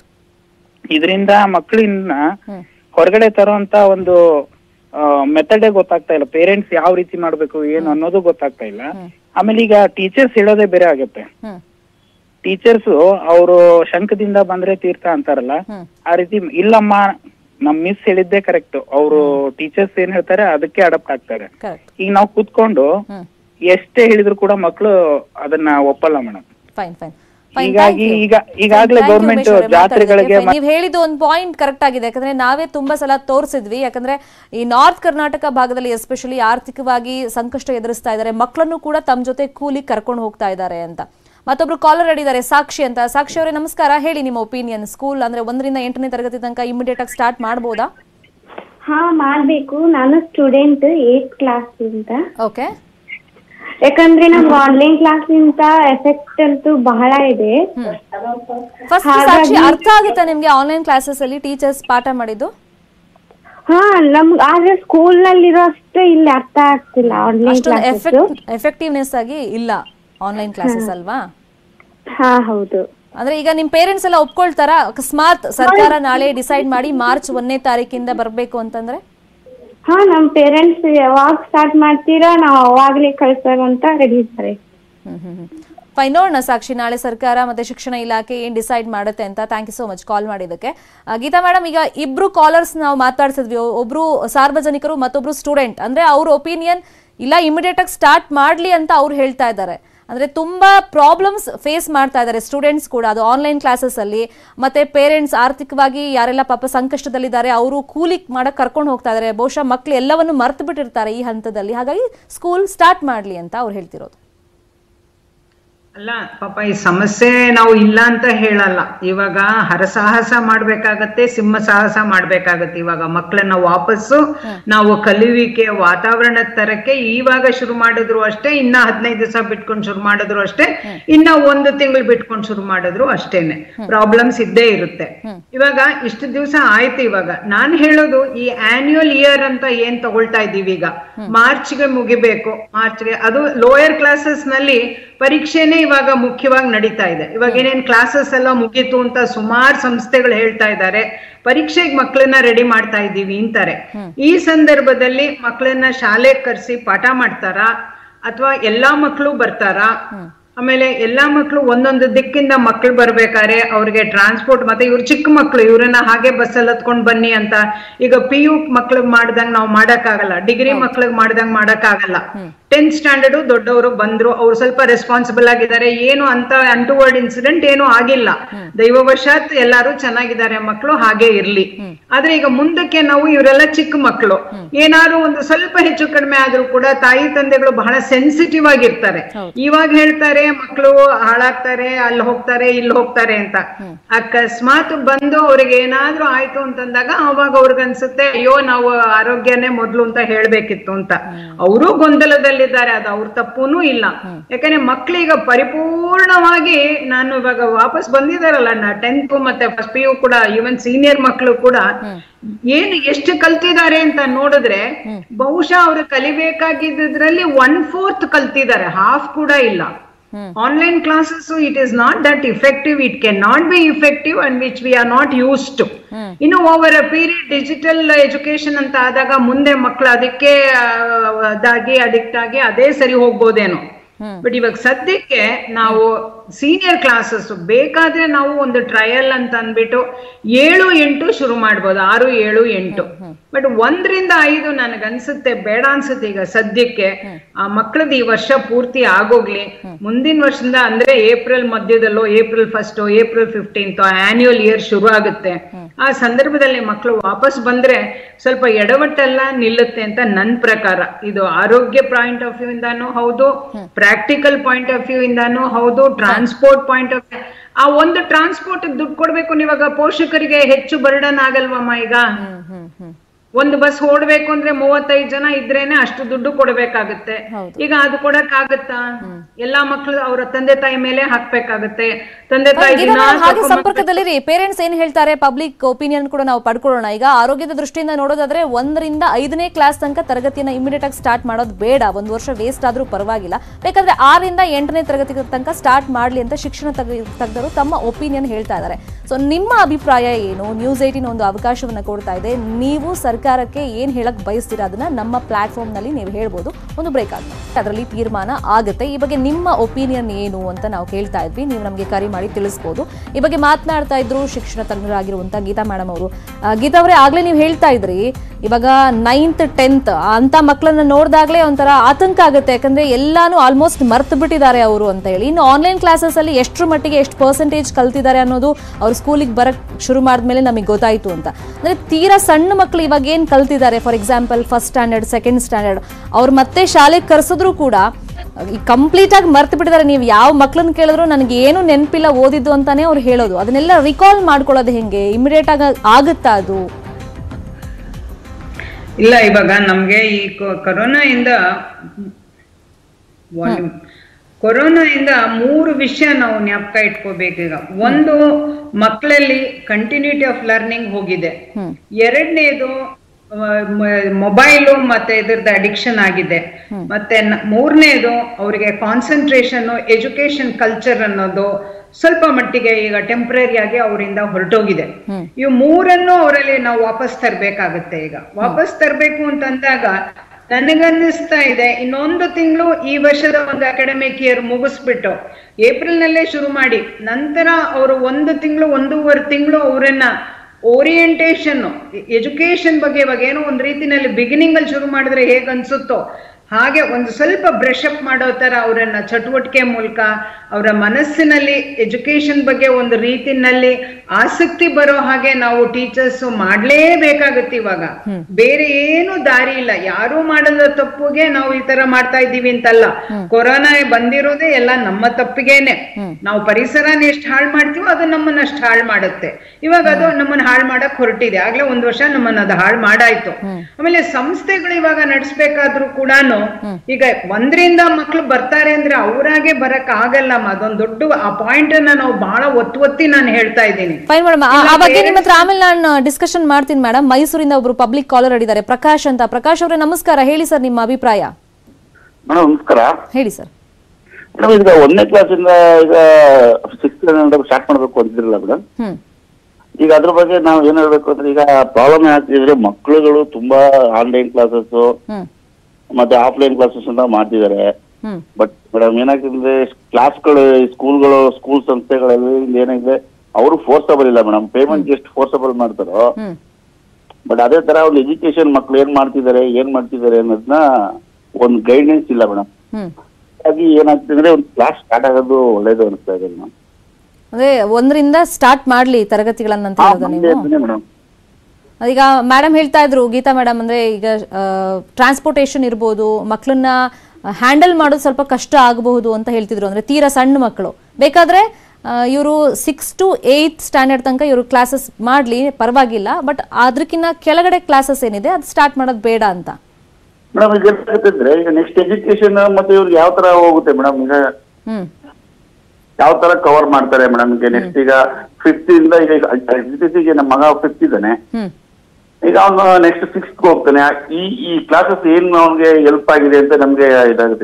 ಇದರಿಂದ ಮಕ್ಕಳನ್ನ ಹೊರಗಡೆ ತರುವಂತ ಒಂದು ಮೆಥಡೇ ಗೊತ್ತಾಗ್ತಾ ಇಲ್ಲ. ಪೇರೆಂಟ್ಸ್ ಯಾವ ರೀತಿ ಮಾಡ್ಬೇಕು ಏನು ಅನ್ನೋದು ಗೊತ್ತಾಗ್ತಾ ಇಲ್ಲ. ಆಮೇಲೆ ಈಗ ಟೀಚರ್ಸ್ ಹೇಳೋದೇ ಬೇರೆ ಆಗತ್ತೆ. ಟೀಚರ್ಸ್ ಅವರು ಶಂಕದಿಂದ ಬಂದ್ರೆ ತೀರ್ಥ ಅಂತಾರಲ್ಲ, ಆ ರೀತಿ ಇಲ್ಲಮ್ಮ ನಮ್ ಮಿಸ್ ಹೇಳಿದ್ದೆ ಕರೆಕ್ಟ್, ಅವರು ಟೀಚರ್ಸ್ ಏನ್ ಹೇಳ್ತಾರೆ ಅದಕ್ಕೆ ಅಡಾಪ್ಟ್ ಆಗ್ತಾರೆ. ಈಗ ನಾವು ಕೂತ್ಕೊಂಡು ಎಷ್ಟೇ ಹೇಳಿದ್ರು ಕೂಡ ಮಕ್ಕಳು ಅದನ್ನ ಒಪ್ಪಲ್ಲ ಮೇಡಮ್. ಹೀಗಾಗಿ ಈಗ ಈಗಾಗಲೇ ಗೌರ್ಮೆಂಟ್ ಜಾತ್ರೆಗಳಿಗೆ ನೀವ್ ಹೇಳಿದ ಒಂದು ಪಾಯಿಂಟ್ ಕರೆಕ್ಟ್ ಆಗಿದೆ. ಯಾಕಂದ್ರೆ ನಾವೇ ತುಂಬಾ ಸಲ ತೋರಿಸಿದ್ವಿ. ಯಾಕಂದ್ರೆ ಈ ನಾರ್ತ್ ಕರ್ನಾಟಕ ಭಾಗದಲ್ಲಿ ಎಸ್ಪೆಷಲಿ ಆರ್ಥಿಕವಾಗಿ ಸಂಕಷ್ಟ ಎದುರಿಸ್ತಾ ಇದ್ದಾರೆ, ಮಕ್ಕಳನ್ನು ಕೂಡ ತಮ್ಮ ಜೊತೆ ಕೂಲಿ ಕರ್ಕೊಂಡು ಹೋಗ್ತಾ ಇದ್ದಾರೆ ಅಂತ. ಮತ್ತೊಬ್ರು ಕಾಲರ್ ಅಡಿದ್ದಾರೆ ಸಾಕ್ಷಿ ಅಂತ. ಸಾಕ್ಷಿ ಅವರೇ ನಮಸ್ಕಾರ, ಹೇಳಿ ನಿಮ್ಮ ಒಪಿನಿಯನ್. ಸ್ಕೂಲ್ ಅಂದ್ರೆ ಒಂದರಿಂದ ಎಂಟನೇ ತರಗತಿ ತನಕ ಇಮಿಡಿಯೇಟ್ ಆಗಿ ಸ್ಟಾರ್ಟ್ ಮಾಡಬಹುದಾ? ಹಾ ಮಾಡ್ಬೇಕು. ನಾನು ಸ್ಟೂಡೆಂಟ್ ಏಟ್ ಕ್ಲಾಸ್ ಇಂದ. ಓಕೆ. ಯಾಕಂದ್ರೆ ನಮ್ಗೆ ಆನ್ಲೈನ್ ಕ್ಲಾಸ್ ಇಂದ ಎಫೆಕ್ಟ್ ಅಂತೂ ಬಹಳ ಇದೆ. ಫಸ್ಟ್ ಸಾಕ್ಷಿ, ಅರ್ಥ ಆಗುತ್ತಾ ನಿಮ್ಗೆ ಆನ್ಲೈನ್ ಕ್ಲಾಸಸ್ ಅಲ್ಲಿ ಟೀಚರ್ಸ್ ಪಾಠ ಮಾಡಿದ್ದು? ಹಾ ನಮ್ಗೆ ಆದ್ರೆ ಸ್ಕೂಲ್ ನಲ್ಲಿರೋ ಅಷ್ಟು ಇಲ್ಲಿ ಅರ್ಥ ಆಗ್ತಿಲ್ಲ. ಆನ್ಲೈನ್ ಕ್ಲಾಸಸ್ ಎಫೆಕ್ಟಿವ್ನೆಸ್ ಆಗಿ ಇಲ್ಲ ಆನ್ಲೈನ್ ಕ್ಲಾಸಸ್ ಅಲ್ವಾ? ಹಾ ಹೌದು. ಅಂದ್ರೆ ಈಗ ನಿಮ್ ಪೇರೆಂಟ್ಸ್ ಎಲ್ಲ ಒಪ್ಕೊಳ್ತಾರ? ಅಕಸ್ಮಾತ್ ಸರ್ಕಾರ ನಾಳೆ ಡಿಸೈಡ್ ಮಾಡಿ ಮಾರ್ಚ್ ಒಂದನೇ ತಾರೀಕಿಂದ ಬರ್ಬೇಕು ಅಂತಂದ್ರೆ? ಹಾ ನಮ್ ಪೇರೆಂಟ್ಸ್ ಯಾವಾಗ ಸ್ಟಾರ್ಟ್ ಮಾಡ್ತೀರಾ ನಾವು ಅವಾಗ್ಲೇ ಕಳ್ಸೋದಂತ ರೆಡಿ ಇದ್ದಾರೆ. ಫೈನ್, ನೋಡೋಣ ಸಾಕ್ಷಿ ನಾಳೆ ಸರ್ಕಾರ ಮತ್ತೆ ಶಿಕ್ಷಣ ಇಲಾಖೆ ಏನ್ ಡಿಸೈಡ್ ಮಾಡುತ್ತೆ ಅಂತ. Thank you so much call ಮಾಡಿದ್ದಕ್ಕೆ. ಗೀತಾ ಮೇಡಮ್, ಈಗ ಇಬ್ರು ಕಾಲರ್ಸ್ ನಾವು ಮಾತಾಡ್ಸಿದ್ವಿ, ಒಬ್ರು ಸಾರ್ವಜನಿಕರು ಮತ್ತೊಬ್ರು ಸ್ಟೂಡೆಂಟ್. ಅಂದ್ರೆ ಅವ್ರ ಒಪಿನಿಯನ್ ಇಲ್ಲ ಇಮಿಡಿಯೇಟ್ ಆಗಿ ಸ್ಟಾರ್ಟ್ ಮಾಡ್ಲಿ ಅಂತ ಅವ್ರು ಹೇಳ್ತಾ ಇದ್ದಾರೆ. ಅಂದ್ರೆ ತುಂಬಾ ಪ್ರಾಬ್ಲಮ್ಸ್ ಫೇಸ್ ಮಾಡ್ತಾ ಇದ್ದಾರೆ ಸ್ಟೂಡೆಂಟ್ಸ್ ಕೂಡ, ಅದು ಆನ್ಲೈನ್ ಕ್ಲಾಸಸ್ ಅಲ್ಲಿ. ಮತ್ತೆ ಪೇರೆಂಟ್ಸ್ ಆರ್ಥಿಕವಾಗಿ ಯಾರೆಲ್ಲ ಪಾಪ ಸಂಕಷ್ಟದಲ್ಲಿದ್ದಾರೆ ಅವರು ಕೂಲಿ ಮಾಡಕ್ ಕರ್ಕೊಂಡು ಹೋಗ್ತಾ ಇದ್ದಾರೆ. ಬಹುಶಃ ಮಕ್ಳು ಎಲ್ಲವನ್ನು ಮರ್ತು ಬಿಟ್ಟಿರ್ತಾರೆ ಈ ಹಂತದಲ್ಲಿ. ಹಾಗಾಗಿ ಸ್ಕೂಲ್ ಸ್ಟಾರ್ಟ್ ಮಾಡ್ಲಿ ಅಂತ ಅವ್ರು ಹೇಳ್ತಿರೋದು. ಅಲ್ಲ ಪಾಪ ಈ ಸಮಸ್ಯೆ ನಾವು ಇಲ್ಲ ಅಂತ ಹೇಳಲ್ಲ. ಇವಾಗ ಹರಸಾಹಸ ಮಾಡ್ಬೇಕಾಗತ್ತೆ, ಸಿಂಹ ಸಾಹಸ ಮಾಡ್ಬೇಕಾಗತ್ತೆ. ಇವಾಗ ಮಕ್ಕಳನ್ನ ವಾಪಸ್ಸು ನಾವು ಕಲಿಯುವಿಕೆ ವಾತಾವರಣ ತರಕ್ಕೆ ಇವಾಗ ಶುರು ಮಾಡಿದ್ರು ಅಷ್ಟೇ, ಇನ್ನ ಹದಿನೈದು ದಿವಸ ಬಿಟ್ಕೊಂಡು ಶುರು ಮಾಡಿದ್ರು ಅಷ್ಟೇ, ಇನ್ನ ಒಂದು ತಿಂಗಳು ಬಿಟ್ಕೊಂಡು ಶುರು ಮಾಡಿದ್ರು ಅಷ್ಟೇನೆ. ಪ್ರಾಬ್ಲಮ್ಸ್ ಇದ್ದೇ ಇರುತ್ತೆ. ಇವಾಗ ಇಷ್ಟು ದಿವಸ ಆಯ್ತು. ಇವಾಗ ನಾನ್ ಹೇಳೋದು ಈ ಆನ್ಯುವಲ್ ಇಯರ್ ಅಂತ ಏನ್ ತಗೊಳ್ತಾ ಇದ್ದೀವಿ ಈಗ, ಮಾರ್ಚ್ಗೆ ಮುಗಿಬೇಕು. ಮಾರ್ಚ್ಗೆ ಅದು ಲೋಯರ್ ಕ್ಲಾಸಸ್ ನಲ್ಲಿ ಪರೀಕ್ಷೆನೇ ಇವಾಗ ಮುಖ್ಯವಾಗಿ ನಡೀತಾ ಇದೆ. ಇವಾಗ ಏನೇನ್ ಕ್ಲಾಸಸ್ ಎಲ್ಲ ಮುಗೀತು ಅಂತ ಸುಮಾರು ಸಂಸ್ಥೆಗಳು ಹೇಳ್ತಾ ಇದ್ದಾರೆ. ಪರೀಕ್ಷೆಗೆ ಮಕ್ಕಳನ್ನ ರೆಡಿ ಮಾಡ್ತಾ ಇದ್ದೀವಿ ಅಂತಾರೆ. ಈ ಸಂದರ್ಭದಲ್ಲಿ ಮಕ್ಕಳನ್ನ ಶಾಲೆಗೆ ಕರ್ಸಿ ಪಾಠ ಮಾಡ್ತಾರಾ ಅಥವಾ ಎಲ್ಲಾ ಮಕ್ಕಳು ಬರ್ತಾರಾ? ಆಮೇಲೆ ಎಲ್ಲಾ ಮಕ್ಕಳು ಒಂದೊಂದು ದಿಕ್ಕಿಂದ ಮಕ್ಕಳು ಬರ್ಬೇಕಾದ್ರೆ ಅವ್ರಿಗೆ ಟ್ರಾನ್ಸ್ಪೋರ್ಟ್, ಮತ್ತೆ ಇವ್ರು ಚಿಕ್ಕ ಮಕ್ಕಳು, ಇವ್ರನ್ನ ಹಾಗೆ ಬಸ್ಸಲ್ಲಿ ಹತ್ಕೊಂಡ್ ಬನ್ನಿ ಅಂತ ಈಗ ಪಿ ಯು ಮಕ್ಳಿಗೆ ಮಾಡ್ದಂಗ್ ನಾವು ಮಾಡಕ್ ಆಗಲ್ಲ, ಡಿಗ್ರಿ ಮಕ್ಳಿಗೆ ಮಾಡ್ದಂಗ್ ಮಾಡಕ್ ಆಗಲ್ಲ. ಟೆಂತ್ ಸ್ಟ್ಯಾಂಡರ್ಡ್ ದೊಡ್ಡವರು ಬಂದ್ರು, ಅವ್ರು ಸ್ವಲ್ಪ ರೆಸ್ಪಾನ್ಸಿಬಲ್ ಆಗಿದ್ದಾರೆ, ಏನು ಅಂತ ಅಂಟುವರ್ಡ್ ಇನ್ಸಿಡೆಂಟ್ ಏನು ಆಗಿಲ್ಲ, ದೈವವಶಾತ್ ಎಲ್ಲಾರು ಚೆನ್ನಾಗಿದ್ದಾರೆ ಮಕ್ಕಳು, ಹಾಗೆ ಇರ್ಲಿ. ಆದ್ರೆ ಈಗ ಮುಂದಕ್ಕೆ ನಾವು ಇವರೆಲ್ಲ ಚಿಕ್ಕ ಮಕ್ಕಳು, ಏನಾದ್ರು ಒಂದು ಸ್ವಲ್ಪ ಹೆಚ್ಚು ಕಡಿಮೆ ಆದ್ರೂ ಕೂಡ ತಾಯಿ ತಂದೆಗಳು ಬಹಳ ಸೆನ್ಸಿಟಿವ್ ಆಗಿರ್ತಾರೆ. ಇವಾಗ ಹೇಳ್ತಾರೆ ಮಕ್ಕಳು ಹಾಳಾಗ್ತಾರೆ, ಅಲ್ಲಿ ಹೋಗ್ತಾರೆ ಇಲ್ಲಿ ಹೋಗ್ತಾರೆ ಅಂತ. ಅಕಸ್ಮಾತ್ ಬಂದು ಅವ್ರಿಗೆ ಏನಾದ್ರೂ ಆಯ್ತು ಅಂತಂದಾಗ ಅವಾಗ ಅವ್ರಿಗೆ ಅನ್ಸುತ್ತೆ ಅಯ್ಯೋ ನಾವು ಆರೋಗ್ಯನೇ ಮೊದ್ಲು ಅಂತ ಹೇಳ್ಬೇಕಿತ್ತು ಅಂತ. ಅವರು ಗೊಂದಲದಲ್ಲಿದ್ದಾರೆ, ಅದು ಅವ್ರ ತಪ್ಪೂನು ಇಲ್ಲ. ಯಾಕಂದ್ರೆ ಮಕ್ಳೀಗ ಪರಿಪೂರ್ಣವಾಗಿ, ನಾನು ಇವಾಗ ವಾಪಸ್ ಬಂದಿದಾರಲ್ಲ ಟೆಂತ್ ಮತ್ತೆ ಫಸ್ಟ್ ಪಿ ಯು ಕೂಡ, ಈವನ್ ಸೀನಿಯರ್ ಮಕ್ಕಳು ಕೂಡ ಏನು ಎಷ್ಟು ಕಲ್ತಿದ್ದಾರೆ ಅಂತ ನೋಡಿದ್ರೆ ಬಹುಶಃ ಅವ್ರು ಕಲಿಬೇಕಾಗಿದ್ರಲ್ಲಿ ಒನ್ ಫೋರ್ತ್ ಕಲ್ತಿದ್ದಾರೆ, ಹಾಫ್ ಕೂಡ ಇಲ್ಲ. Online classes, so it is not that effective, it cannot be effective, and which we are not used to. You know, over a period digital education ಅಂತ ಆದಾಗ ಮುಂದೆ ಮಕ್ಕಳು ಅದಕ್ಕೆ ಅದಾಗಿ ಅಡಿಕ್ಟ್ ಆಗಿ ಅದೇ ಸರಿ ಹೋಗ್ಬೋದೇನೋ. ಬಟ್ ಇವಾಗ ಸದ್ಯಕ್ಕೆ ನಾವು ಸೀನಿಯರ್ ಕ್ಲಾಸಸ್ ಬೇಕಾದ್ರೆ ನಾವು ಒಂದು ಟ್ರಯಲ್ ಅಂತ ಅಂದ್ಬಿಟ್ಟು ಏಳು ಎಂಟು ಶುರು ಮಾಡ್ಬೋದು, ಆರು ಏಳು ಎಂಟು. ಬಟ್ ಒಂದರಿಂದ ಐದು ನನಗನ್ಸುತ್ತೆ ಬೇಡ ಅನ್ಸುತ್ತೆ ಈಗ ಸದ್ಯಕ್ಕೆ. ಆ ಮಕ್ಕಳದ್ದು ಈ ವರ್ಷ ಪೂರ್ತಿ ಆಗೋಗ್ಲಿ, ಮುಂದಿನ ವರ್ಷದಿಂದ ಅಂದ್ರೆ ಏಪ್ರಿಲ್ ಮಧ್ಯದಲ್ಲೋ, April first April fifteenth annual year ಶುರು ಆಗುತ್ತೆ. ಆ ಸಂದರ್ಭದಲ್ಲಿ ಮಕ್ಕಳು ವಾಪಸ್ ಬಂದ್ರೆ ಸ್ವಲ್ಪ ಎಡವಟ್ಟೆಲ್ಲ ನಿಲ್ಲುತ್ತೆ ಅಂತ ನನ್ನ ಪ್ರಕಾರ. ಇದು ಆರೋಗ್ಯ ಪಾಯಿಂಟ್ ಆಫ್ ವ್ಯೂ ಇಂದಾನು ಹೌದು, ಪ್ರಾಕ್ಟಿಕಲ್ ಪಾಯಿಂಟ್ ಆಫ್ ವ್ಯೂ ಇಂದಾನು ಹೌದು, ಟ್ರಾನ್ಸ್ಪೋರ್ಟ್ ಪಾಯಿಂಟ್ ಆಫ್ ವ್ಯೂ. ಆ ಒಂದು ಟ್ರಾನ್ಸ್ಪೋರ್ಟ್ ದುಡ್ಡು ಕೊಡ್ಬೇಕು ನೀವಾಗ ಪೋಷಕರಿಗೆ ಹೆಚ್ಚು ಬರ್ಡನ್ ಆಗಲ್ವಮ್ಮ? ಈಗ ಒಂದು ಬಸ್ ಓಡ್ಬೇಕು ಅಂದ್ರೆ ಮೂವತ್ತೈದು ಜನ ಇದ್ರೇನೆ ಅಷ್ಟು ದುಡ್ಡು ಕೊಡ್ಬೇಕಾಗತ್ತೆ. ಈಗ ಅದು ಕೊಡಕ್ ಆಗತ್ತಾ? ಎಲ್ಲಾ ಮಕ್ಳು ಅವರ ತಂದೆ ತಾಯಿ ಮೇಲೆ ಹಾಕ್ಬೇಕಾಗತ್ತೆ. ತಂದೆ ತಾಯಿ ಹಾಗೆ ಸಂಪರ್ಕದಲ್ಲಿ ಪೇರೆಂಟ್ಸ್ ಏನ್ ಹೇಳ್ತಾರೆ, ಪಬ್ಲಿಕ್ ಒಪಿನಿಯನ್ ಕೂಡ ನಾವು ಪಡ್ಕೊಳ್ಳೋಣ. ಈಗ ಆರೋಗ್ಯದ ದೃಷ್ಟಿಯಿಂದ ನೋಡೋದಾದ್ರೆ ಒಂದರಿಂದ ಐದನೇ ಕ್ಲಾಸ್ ತನಕ ತರಗತಿಯನ್ನ ಇಮಿಡಿಯೇಟ್ ಆಗಿ ಸ್ಟಾರ್ಟ್ ಮಾಡೋದು ಬೇಡ. ಒಂದು ವರ್ಷ ವೇಸ್ಟ್ ಆದ್ರೂ ಪರವಾಗಿಲ್ಲ. ಬೇಕಾದ್ರೆ ಆರರಿಂದ ಎಂಟನೇ ತರಗತಿ ತನಕ ಸ್ಟಾರ್ಟ್ ಮಾಡ್ಲಿ ಅಂತ ಶಿಕ್ಷಣ ತಜ್ಞರು ತಮ್ಮ ಒಪಿನಿಯನ್ ಹೇಳ್ತಾ ಇದ್ದಾರೆ. ಸೊ ನಿಮ್ಮ ಅಭಿಪ್ರಾಯ ಏನು? ನ್ಯೂಸ್ ಏಟೀನ್ ಒಂದು ಅವಕಾಶವನ್ನ ಕೊಡ್ತಾ ಇದೆ. ನೀವು ಸರ್ಕಾರಕ್ಕೆ ಏನ್ ಹೇಳಕ್ ಬಯಸ್ತೀರಾ ಅದನ್ನ ನಮ್ಮ ಪ್ಲಾಟ್ಫಾರ್ಮ್ ನಲ್ಲಿ ನೀವು ಹೇಳ್ಬೋದು. ಒಂದು ಬ್ರೇಕ್ ಆಗುತ್ತೆ, ಅದರಲ್ಲಿ ತೀರ್ಮಾನ ಆಗುತ್ತೆ. ಈ ಬಗ್ಗೆ ನಿಮ್ಮ ಒಪಿನಿಯನ್ ಏನು ಅಂತ ನಾವು ಕೇಳ್ತಾ ಇದ್ವಿ. ನೀವು ನಮಗೆ ಕರೆ ಮಾಡಿ ತಿಳಿಸಬಹುದು. ಈ ಬಗ್ಗೆ ಮಾತನಾಡ್ತಾ ಇದ್ರು ಶಿಕ್ಷಣ ತಜ್ಞರಾಗಿರುವಂತ ಗೀತಾ ಮೇಡಮ್ ಅವರು. ಗೀತಾ ಅವರೇ, ಆಗ್ಲೇ ನೀವು ಹೇಳ್ತಾ ಇದ್ರಿ ಇವಾಗ ನೈನ್ತ್ ಟೆಂತ್ ಅಂತ ಮಕ್ಕಳನ್ನ ನೋಡಿದಾಗ್ಲೇ ಒಂಥರ ಆತಂಕ ಆಗುತ್ತೆ. ಯಾಕಂದ್ರೆ ಎಲ್ಲಾನು ಆಲ್ಮೋಸ್ಟ್ ಮರ್ತು ಬಿಟ್ಟಿದ್ದಾರೆ ಅವರು ಅಂತ ಹೇಳಿ. ಇನ್ನು ಆನ್ಲೈನ್ ಕ್ಲಾಸಸ್ ಅಲ್ಲಿ ಎಷ್ಟರ ಮಟ್ಟಿಗೆ ಎಷ್ಟು ಪರ್ಸೆಂಟೇಜ್ ಕಲ್ತಿದ್ದಾರೆ ಅನ್ನೋದು ಅವ್ರು ಸ್ಕೂಲಿಗೆ ಬರಕ್ ಶುರು ಮಾಡಿದ್ಮೇಲೆ ನಮಗೆ ಗೊತ್ತಾಯ್ತು ಅಂತ. ಅಂದ್ರೆ ತೀರಾ ಸಣ್ಣ ಮಕ್ಕಳು ಇವಾಗ ಏನ್ ಕಲ್ತಿದ್ದಾರೆ, for example first standard second standard, ಅವ್ರು ಮತ್ತೆ ಶಾಲೆಗೆ ಕರ್ಸಿದ್ರು ಕೂಡ ಕಂಪ್ಲೀಟ್ ಆಗಿ ಮರ್ತು ಬಿಟ್ಟಿದ್ದಾರೆ. ನೀವು ಯಾವ ಮಕ್ಳನ್ನ ಕೇಳಿದ್ರು ನನಗೆ ಏನು ನೆನಪಿಲ್ಲ ಓದಿದ್ದು ಅಂತಾನೆ ಅವ್ರು ಹೇಳೋದು. ಅದನ್ನೆಲ್ಲ ರಿಕಾಲ್ ಮಾಡ್ಕೊಳ್ಳೋದು ಹೆಂಗೆ? ಇಮಿಡಿಯೇಟ್ ಆಗಿ ಆಗುತ್ತಾ ಅದು? ಇಲ್ಲ, ಇವಾಗ ನಮ್ಗೆ ಈ ಕೊರೋನಾ ಇಂದ ಕೊರೋನಾ ಇಂದ ಮೂರು ವಿಷಯ ನಾವು ಜ್ಞಾಪಕ ಇಟ್ಕೋಬೇಕೀಗ. ಒಂದು, ಮಕ್ಕಳಲ್ಲಿ ಕಂಟಿನ್ಯೂಟಿ ಆಫ್ ಲರ್ನಿಂಗ್ ಹೋಗಿದೆ. ಎರಡನೇದು, ಮೊಬೈಲು ಮತ್ತೆ ಇದ್ರದ್ದು ಅಡಿಕ್ಷನ್ ಆಗಿದೆ. ಮತ್ತೆ ಮೂರನೇದು, ಅವರಿಗೆ ಕಾನ್ಸಂಟ್ರೇಷನ್, ಎಜುಕೇಶನ್ ಕಲ್ಚರ್ ಅನ್ನೋದು ಸ್ವಲ್ಪ ಮಟ್ಟಿಗೆ ಈಗ ಟೆಂಪರರಿ ಆಗಿ ಅವರಿಂದ ಹೊರಟೋಗಿದೆ. ಇವು ಮೂರನ್ನು ಅವರಲ್ಲಿ ನಾವು ವಾಪಸ್ ತರಬೇಕಾಗುತ್ತೆ. ಈಗ ವಾಪಸ್ ತರಬೇಕು ಅಂತಂದಾಗ ನನಗನ್ನಿಸ್ತಾ ಇದೆ ಇನ್ನೊಂದು ತಿಂಗಳು ಈ ವರ್ಷದ ಒಂದು ಅಕಾಡೆಮಿಕ್ ಇಯರ್ ಮುಗಿಸ್ಬಿಟ್ಟು ಏಪ್ರಿಲ್ ನಲ್ಲೇ ಶುರು ಮಾಡಿ ನಂತರ ಅವರು ಒಂದು ತಿಂಗಳು ಒಂದೂವರೆ ತಿಂಗಳು ಅವರನ್ನ ಓರಿಯೆಂಟೇಶನ್ ಎಜುಕೇಶನ್ ಬಗ್ಗೆ ಇವಾಗ ಏನೋ ಒಂದು ರೀತಿನಲ್ಲಿ ಬಿಗಿನಿಂಗ್ ಅಲ್ಲಿ ಶುರು ಮಾಡಿದ್ರೆ ಹೇಗೆ ಅನ್ಸುತ್ತೋ ಹಾಗೆ ಒಂದು ಸ್ವಲ್ಪ ಬ್ರಷ್ ಅಪ್ ಮಾಡೋ ತರ ಅವರನ್ನ ಚಟುವಟಿಕೆ ಮೂಲಕ ಅವರ ಮನಸ್ಸಿನಲ್ಲಿ ಎಜುಕೇಶನ್ ಬಗ್ಗೆ ಒಂದು ರೀತಿನಲ್ಲಿ ಆಸಕ್ತಿ ಬರೋ ಹಾಗೆ ನಾವು ಟೀಚರ್ಸ್ ಮಾಡ್ಲೇಬೇಕಾಗತ್ತೆ. ಇವಾಗ ಬೇರೆ ಏನು ದಾರಿ ಇಲ್ಲ. ಯಾರು ಮಾಡದ ತಪ್ಪುಗೆ ನಾವು ಈ ತರ ಮಾಡ್ತಾ ಇದ್ದೀವಿ ಅಂತಲ್ಲ. ಕೊರೋನಾ ಬಂದಿರೋದೇ ಎಲ್ಲ ನಮ್ಮ ತಪ್ಪಿಗೇನೆ. ನಾವು ಪರಿಸರನ ಎಷ್ಟು ಹಾಳು ಮಾಡ್ತೀವೋ ಅದು ನಮ್ಮನ್ನ ಅಷ್ಟು ಹಾಳು ಮಾಡುತ್ತೆ. ಇವಾಗ ಅದು ನಮ್ಮನ್ನ ಹಾಳು ಮಾಡಕ್ ಹೊರಟಿದೆ. ಆಗ್ಲೇ ಒಂದ್ ವರ್ಷ ನಮ್ಮನ್ನ ಅದು ಹಾಳು ಮಾಡಾಯ್ತು. ಆಮೇಲೆ ಸಂಸ್ಥೆಗಳು ಇವಾಗ ನಡೆಸ್ಬೇಕಾದ್ರೂ ಕೂಡ ಈಗ ಒಂದರಿಂದ ಮಕ್ಳು ಬರ್ತಾರೆ ಅಂದ್ರೆ ಅವರಾಗೆ ಬರಕ್ ಆಗಲ್ಲ. ಅದೊಂದು ದೊಡ್ಡ ಆ ಪಾಯಿಂಟ್ ಅನ್ನ ನಾವು ಬಹಳ ಒತ್ತು ಒತ್ತಿ ನಾನು ಹೇಳ್ತಾ ಇದ್ದೀನಿ. ಆ ಬಗ್ಗೆ ನಿಮ್ಮ ಹತ್ರ ಆಮೇಲೆ ನಾನು ಡಿಸ್ಕಷನ್ ಮಾಡ್ತೀನಿ ಮೇಡಮ್. ಮೈಸೂರಿಂದ ಒಬ್ರು ಪಬ್ಲಿಕ್ ಕಾಲರ್ ಆಗಿದ್ದಾರೆ, ಪ್ರಕಾಶ್ ಅಂತ. ಪ್ರಕಾಶ್ ಅವರೇ ನಮಸ್ಕಾರ. ಹೇಳಿ ಸರ್ ನಿಮ್ಮ ಅಭಿಪ್ರಾಯ. ನಮಸ್ಕಾರ. ಹೇಳಿ ಸರ್. ಮೇಡಮ್, ಈಗ ಒಂದನೇ ಕ್ಲಾಸ್ ಇಂದ ಈಗ ಸಿಕ್ಸ್ ಸ್ಟಾರ್ಟ್ ಮಾಡ್ಬೇಕು ಅಂತಿರಲ್ಲ ಮೇಡಮ್. ಈಗ ಅದ್ರ ಬಗ್ಗೆ ನಾವು ಏನ್ ಹೇಳ್ಬೇಕು ಅಂದ್ರೆ ಈಗ ಪ್ರಾಬ್ಲಮ್ ಆಗ್ತಿದ್ರೆ ಮಕ್ಕಳುಗಳು ತುಂಬಾ ಆನ್ಲೈನ್ ಕ್ಲಾಸಸ್ ಮತ್ತೆ ಆಫ್ಲೈನ್ ಕ್ಲಾಸಸ್ ಅಂತ ಮಾಡ್ತಿದ್ದಾರೆ. ಬಟ್ ಮೇಡಮ್ ಏನಾಗ್ತದೆ, ಕ್ಲಾಸ್ಗಳು ಸ್ಕೂಲ್ಗಳು ಸ್ಕೂಲ್ ಸಂಸ್ಥೆಗಳಲ್ಲಿ ಏನಿದೆ ಅವರು ಫೋರ್ಸಬಲ್ ಇಲ್ಲ ಮೇಡಮ್. ಪೇಮೆಂಟ್ ಎಷ್ಟು ಫೋರ್ಸಬಲ್ ಮಾಡ್ತಾರೋ ಬಟ್ ಅದೇ ತರ ಒಂದು ಎಜುಕೇಶನ್ ಮಕ್ಳು ಏನ್ ಮಾಡ್ತಿದ್ದಾರೆ ಏನ್ ಮಾಡ್ತಿದ್ದಾರೆ ಅನ್ನೋದನ್ನ ಒಂದು ಗೈಡೆನ್ಸ್ ಇಲ್ಲ ಮೇಡಮ್. ಹಾಗಾಗಿ ಏನಾಗ್ತದೆ ಅಂದ್ರೆ ಒಂದು ಕ್ಲಾಸ್ ಸ್ಟಾರ್ಟ್ ಆಗೋದು ಒಳ್ಳೇದು ಅನಿಸ್ತಾ ಇದೆ ಮೇಡಮ್. ಅದೇ ಒಂದರಿಂದ ಸ್ಟಾರ್ಟ್ ಮಾಡ್ಲಿ ತರಗತಿಗಳನ್ನ ಮೇಡಮ್. ಈಗ ಮೇಡಮ್ ಹೇಳ್ತಾ ಇದ್ರು ಗೀತಾ ಮೇಡಮ್, ಅಂದ್ರೆ ಈಗ ಟ್ರಾನ್ಸ್ಪೋರ್ಟೇಷನ್ ಇರ್ಬೋದು, ಮಕ್ಕಳನ್ನ ಹ್ಯಾಂಡಲ್ ಮಾಡೋದು ಸ್ವಲ್ಪ ಕಷ್ಟ ಆಗಬಹುದು ಅಂತ ಹೇಳ್ತಿದ್ರು. ಅಂದ್ರೆ ತೀರಾ ಸಣ್ಣ ಮಕ್ಕಳು ಬೇಕಾದ್ರೆ ಇವರು ಸಿಕ್ಸ್ ಟು ಏಯ್ತ್ ಸ್ಟ್ಯಾಂಡರ್ಡ್ ತನಕ ಇವರು ಕ್ಲಾಸಸ್ ಮಾಡ್ಲಿ ಪರವಾಗಿಲ್ಲ. ಬಟ್ ಅದಕ್ಕಿಂತ ಕೆಳಗಡೆ ಕ್ಲಾಸಸ್ ಏನಿದೆ ಅದು ಸ್ಟಾರ್ಟ್ ಮಾಡೋದು ಬೇಡ ಅಂತ. ಮೇಡಮ್ ಈಗ ಏನಾಗುತ್ತೆ ಈಗ ನೆಕ್ಸ್ಟ್ ಎಜುಕೇಶನ್ ಮತ್ತೆ ಇವ್ರಿಗೆ ಯಾವ ತರ ಹೋಗುತ್ತೆ ಮೇಡಮ್, ಈಗ ಯಾವ ತರ ಕವರ್ ಮಾಡ್ತಾರೆ ಮೇಡಮ್. ಈಗ ನೆಕ್ಸ್ಟ್ ಈಗ ಫಿಫ್ತ್ ಇಂದ ಈಗ ನಮ್ಮ ಮಗ ಫಿಫ್ತ್ ಇದ್ದಾನೆ, ಈಗ ಅವನು ನೆಕ್ಸ್ಟ್ ಸಿಕ್ಸ್ತ್ ಹೋಗ್ತಾನೆ. ಈ ಈ ಕ್ಲಾಸಸ್ ಏನ್ ಅವನಿಗೆ ಹೆಲ್ಪ್ ಆಗಿದೆ ಅಂತ ನಮ್ಗೆ ಇದಾಗುತ್ತೆ.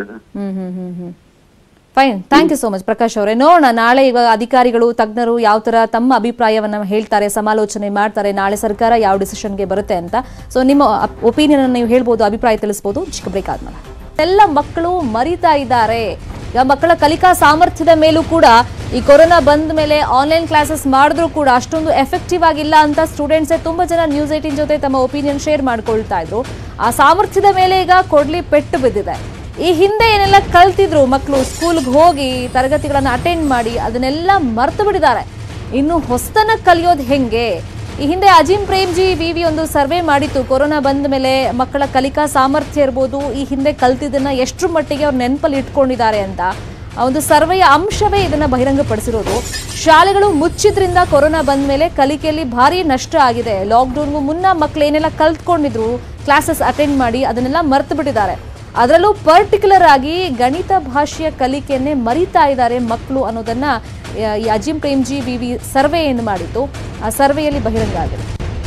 Fine, thank you so much Prakash ಅವರೇ. ನೋಡೋಣ ನಾಳೆ ಇವಾಗ ಅಧಿಕಾರಿಗಳು ತಜ್ಞರು ಯಾವ ತರ ತಮ್ಮ ಅಭಿಪ್ರಾಯವನ್ನ ಹೇಳ್ತಾರೆ, ಸಮಾಲೋಚನೆ ಮಾಡ್ತಾರೆ, ನಾಳೆ ಸರ್ಕಾರ ಯಾವ ಡಿಸಿಷನ್ಗೆ ಬರುತ್ತೆ ಅಂತ. ಸೊ ನಿಮ್ಮ ಒಪಿನಿಯನ್ ನೀವು ಹೇಳ್ಬೋದು, ಅಭಿಪ್ರಾಯ ತಿಳಿಸಬಹುದು. ಚಿಕ್ಕ ಬ್ರೇಕ್ ಆದ್ಮೇಲೆ ಎಲ್ಲ ಮಕ್ಕಳು ಮರಿತಾ ಇದ್ದಾರೆ. ಈಗ ಮಕ್ಕಳ ಕಲಿಕಾ ಸಾಮರ್ಥ್ಯದ ಮೇಲೂ ಕೂಡ ಈ ಕೊರೋನಾ ಬಂದ ಮೇಲೆ ಆನ್ಲೈನ್ ಕ್ಲಾಸಸ್ ಮಾಡಿದ್ರು ಕೂಡ ಅಷ್ಟೊಂದು ಎಫೆಕ್ಟಿವ್ ಆಗಿಲ್ಲ ಅಂತ ಸ್ಟೂಡೆಂಟ್ಸೇ ತುಂಬಾ ಜನ ನ್ಯೂಸ್ ಏಟೀನ್ ಜೊತೆ ತಮ್ಮ ಒಪಿನಿಯನ್ ಶೇರ್ ಮಾಡ್ಕೊಳ್ತಾ ಇದ್ರು. ಆ ಸಾಮರ್ಥ್ಯದ ಮೇಲೆ ಈಗ ಕೊಡ್ಲಿ ಪೆಟ್ಟು ಬಿದ್ದಿದೆ. ಈ ಹಿಂದೆ ಏನೆಲ್ಲ ಕಲ್ತಿದ್ರು ಮಕ್ಕಳು, ಸ್ಕೂಲ್ಗೆ ಹೋಗಿ ತರಗತಿಗಳನ್ನ ಅಟೆಂಡ್ ಮಾಡಿ ಅದನ್ನೆಲ್ಲ ಮರ್ತು ಬಿಟ್ಟಿದ್ದಾರೆ. ಇನ್ನು ಹೊಸತನ ಕಲಿಯೋದು ಹೆಂಗೆ, ಈ ಹಿಂದೆ ಅಜಿಂ ಪ್ರೇಮ್ಜಿ ವಿವಿ ಒಂದು ಸರ್ವೆ ಮಾಡಿತ್ತು, ಕೊರೋನಾ ಬಂದ ಮೇಲೆ ಮಕ್ಕಳ ಕಲಿಕಾ ಸಾಮರ್ಥ್ಯ ಇರ್ಬೋದು, ಈ ಹಿಂದೆ ಕಲ್ತಿದ್ದನ್ನ ಎಷ್ಟು ಮಟ್ಟಿಗೆ ಅವ್ರು ನೆನಪಲ್ಲಿ ಇಟ್ಕೊಂಡಿದ್ದಾರೆ ಅಂತ ಆ ಒಂದು ಸರ್ವೆಯ ಅಂಶವೇ ಇದನ್ನ ಬಹಿರಂಗಪಡಿಸಿರೋದು. ಶಾಲೆಗಳು ಮುಚ್ಚಿದ್ರಿಂದ ಕೊರೋನಾ ಬಂದ ಮೇಲೆ ಕಲಿಕೆಯಲ್ಲಿ ಭಾರಿ ನಷ್ಟ ಆಗಿದೆ. ಲಾಕ್ಡೌನ್ಗೂ ಮುನ್ನ ಮಕ್ಕಳು ಏನೆಲ್ಲ ಕಲ್ತ್ಕೊಂಡಿದ್ರು, ಕ್ಲಾಸಸ್ ಅಟೆಂಡ್ ಮಾಡಿ ಅದನ್ನೆಲ್ಲ ಮರ್ತು ಬಿಟ್ಟಿದ್ದಾರೆ. ಅದರಲ್ಲೂ ಪರ್ಟಿಕ್ಯುಲರ್ ಆಗಿ ಗಣಿತ ಭಾಷೆಯ ಕಲಿಕೆಯನ್ನೇ ಮರಿತಾ ಇದ್ದಾರೆ ಮಕ್ಕಳು ಅನ್ನೋದನ್ನ ಈ ಅಜಿಂ ಪ್ರೇಮ್ಜಿ ವಿವಿ ಸರ್ವೆ ಏನು ಮಾಡಿತ್ತು, ಆ ಸರ್ವೆಯಲ್ಲಿ ಬಹಿರಂಗ ಆಗಿದೆ.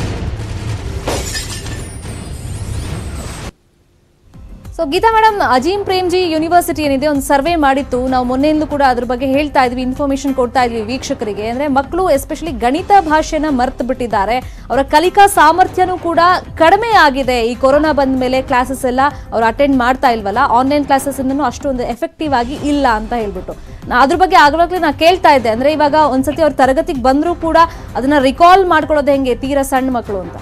So Geeta madam, Azim Premji university ಏನಿದೆ ಒಂದು ಸರ್ವೆ ಮಾಡಿತ್ತು. ನಾವು ಮೊನ್ನೆಯಿಂದ ಕೂಡ ಅದ್ರ ಬಗ್ಗೆ ಹೇಳ್ತಾ ಇದ್ವಿ, ಇನ್ಫಾರ್ಮೇಶನ್ ಕೊಡ್ತಾ ಇದ್ವಿ ವೀಕ್ಷಕರಿಗೆ. ಅಂದ್ರೆ ಮಕ್ಕಳು ಎಸ್ಪೆಷಲಿ ಗಣಿತ ಭಾಷೆನ ಮರ್ತು ಬಿಟ್ಟಿದ್ದಾರೆ, ಅವರ ಕಲಿಕಾ ಸಾಮರ್ಥ್ಯನೂ ಕೂಡ ಕಡಿಮೆ ಆಗಿದೆ. ಈ ಕೊರೋನಾ ಬಂದ ಮೇಲೆ ಕ್ಲಾಸಸ್ ಎಲ್ಲ ಅವ್ರು ಅಟೆಂಡ್ ಮಾಡ್ತಾ ಇಲ್ವಲ್ಲ, ಆನ್ಲೈನ್ ಕ್ಲಾಸಸ್ ಇಂದನೂ ಅಷ್ಟೊಂದು ಎಫೆಕ್ಟಿವ್ ಆಗಿ ಇಲ್ಲ ಅಂತ ಹೇಳ್ಬಿಟ್ಟು ಅದ್ರ ಬಗ್ಗೆ ಆಗವಾಗ್ಲೇ ನಾ ಕೇಳ್ತಾ ಇದ್ದೆ. ಅಂದ್ರೆ ಇವಾಗ ಒಂದ್ಸತಿ ಅವ್ರ ತರಗತಿಗೆ ಬಂದರೂ ಕೂಡ ಅದನ್ನ ರಿಕಾಲ್ ಮಾಡ್ಕೊಳ್ಳೋದು ಹೆಂಗೆ ತೀರಾ ಸಣ್ಣ ಮಕ್ಕಳು ಅಂತ?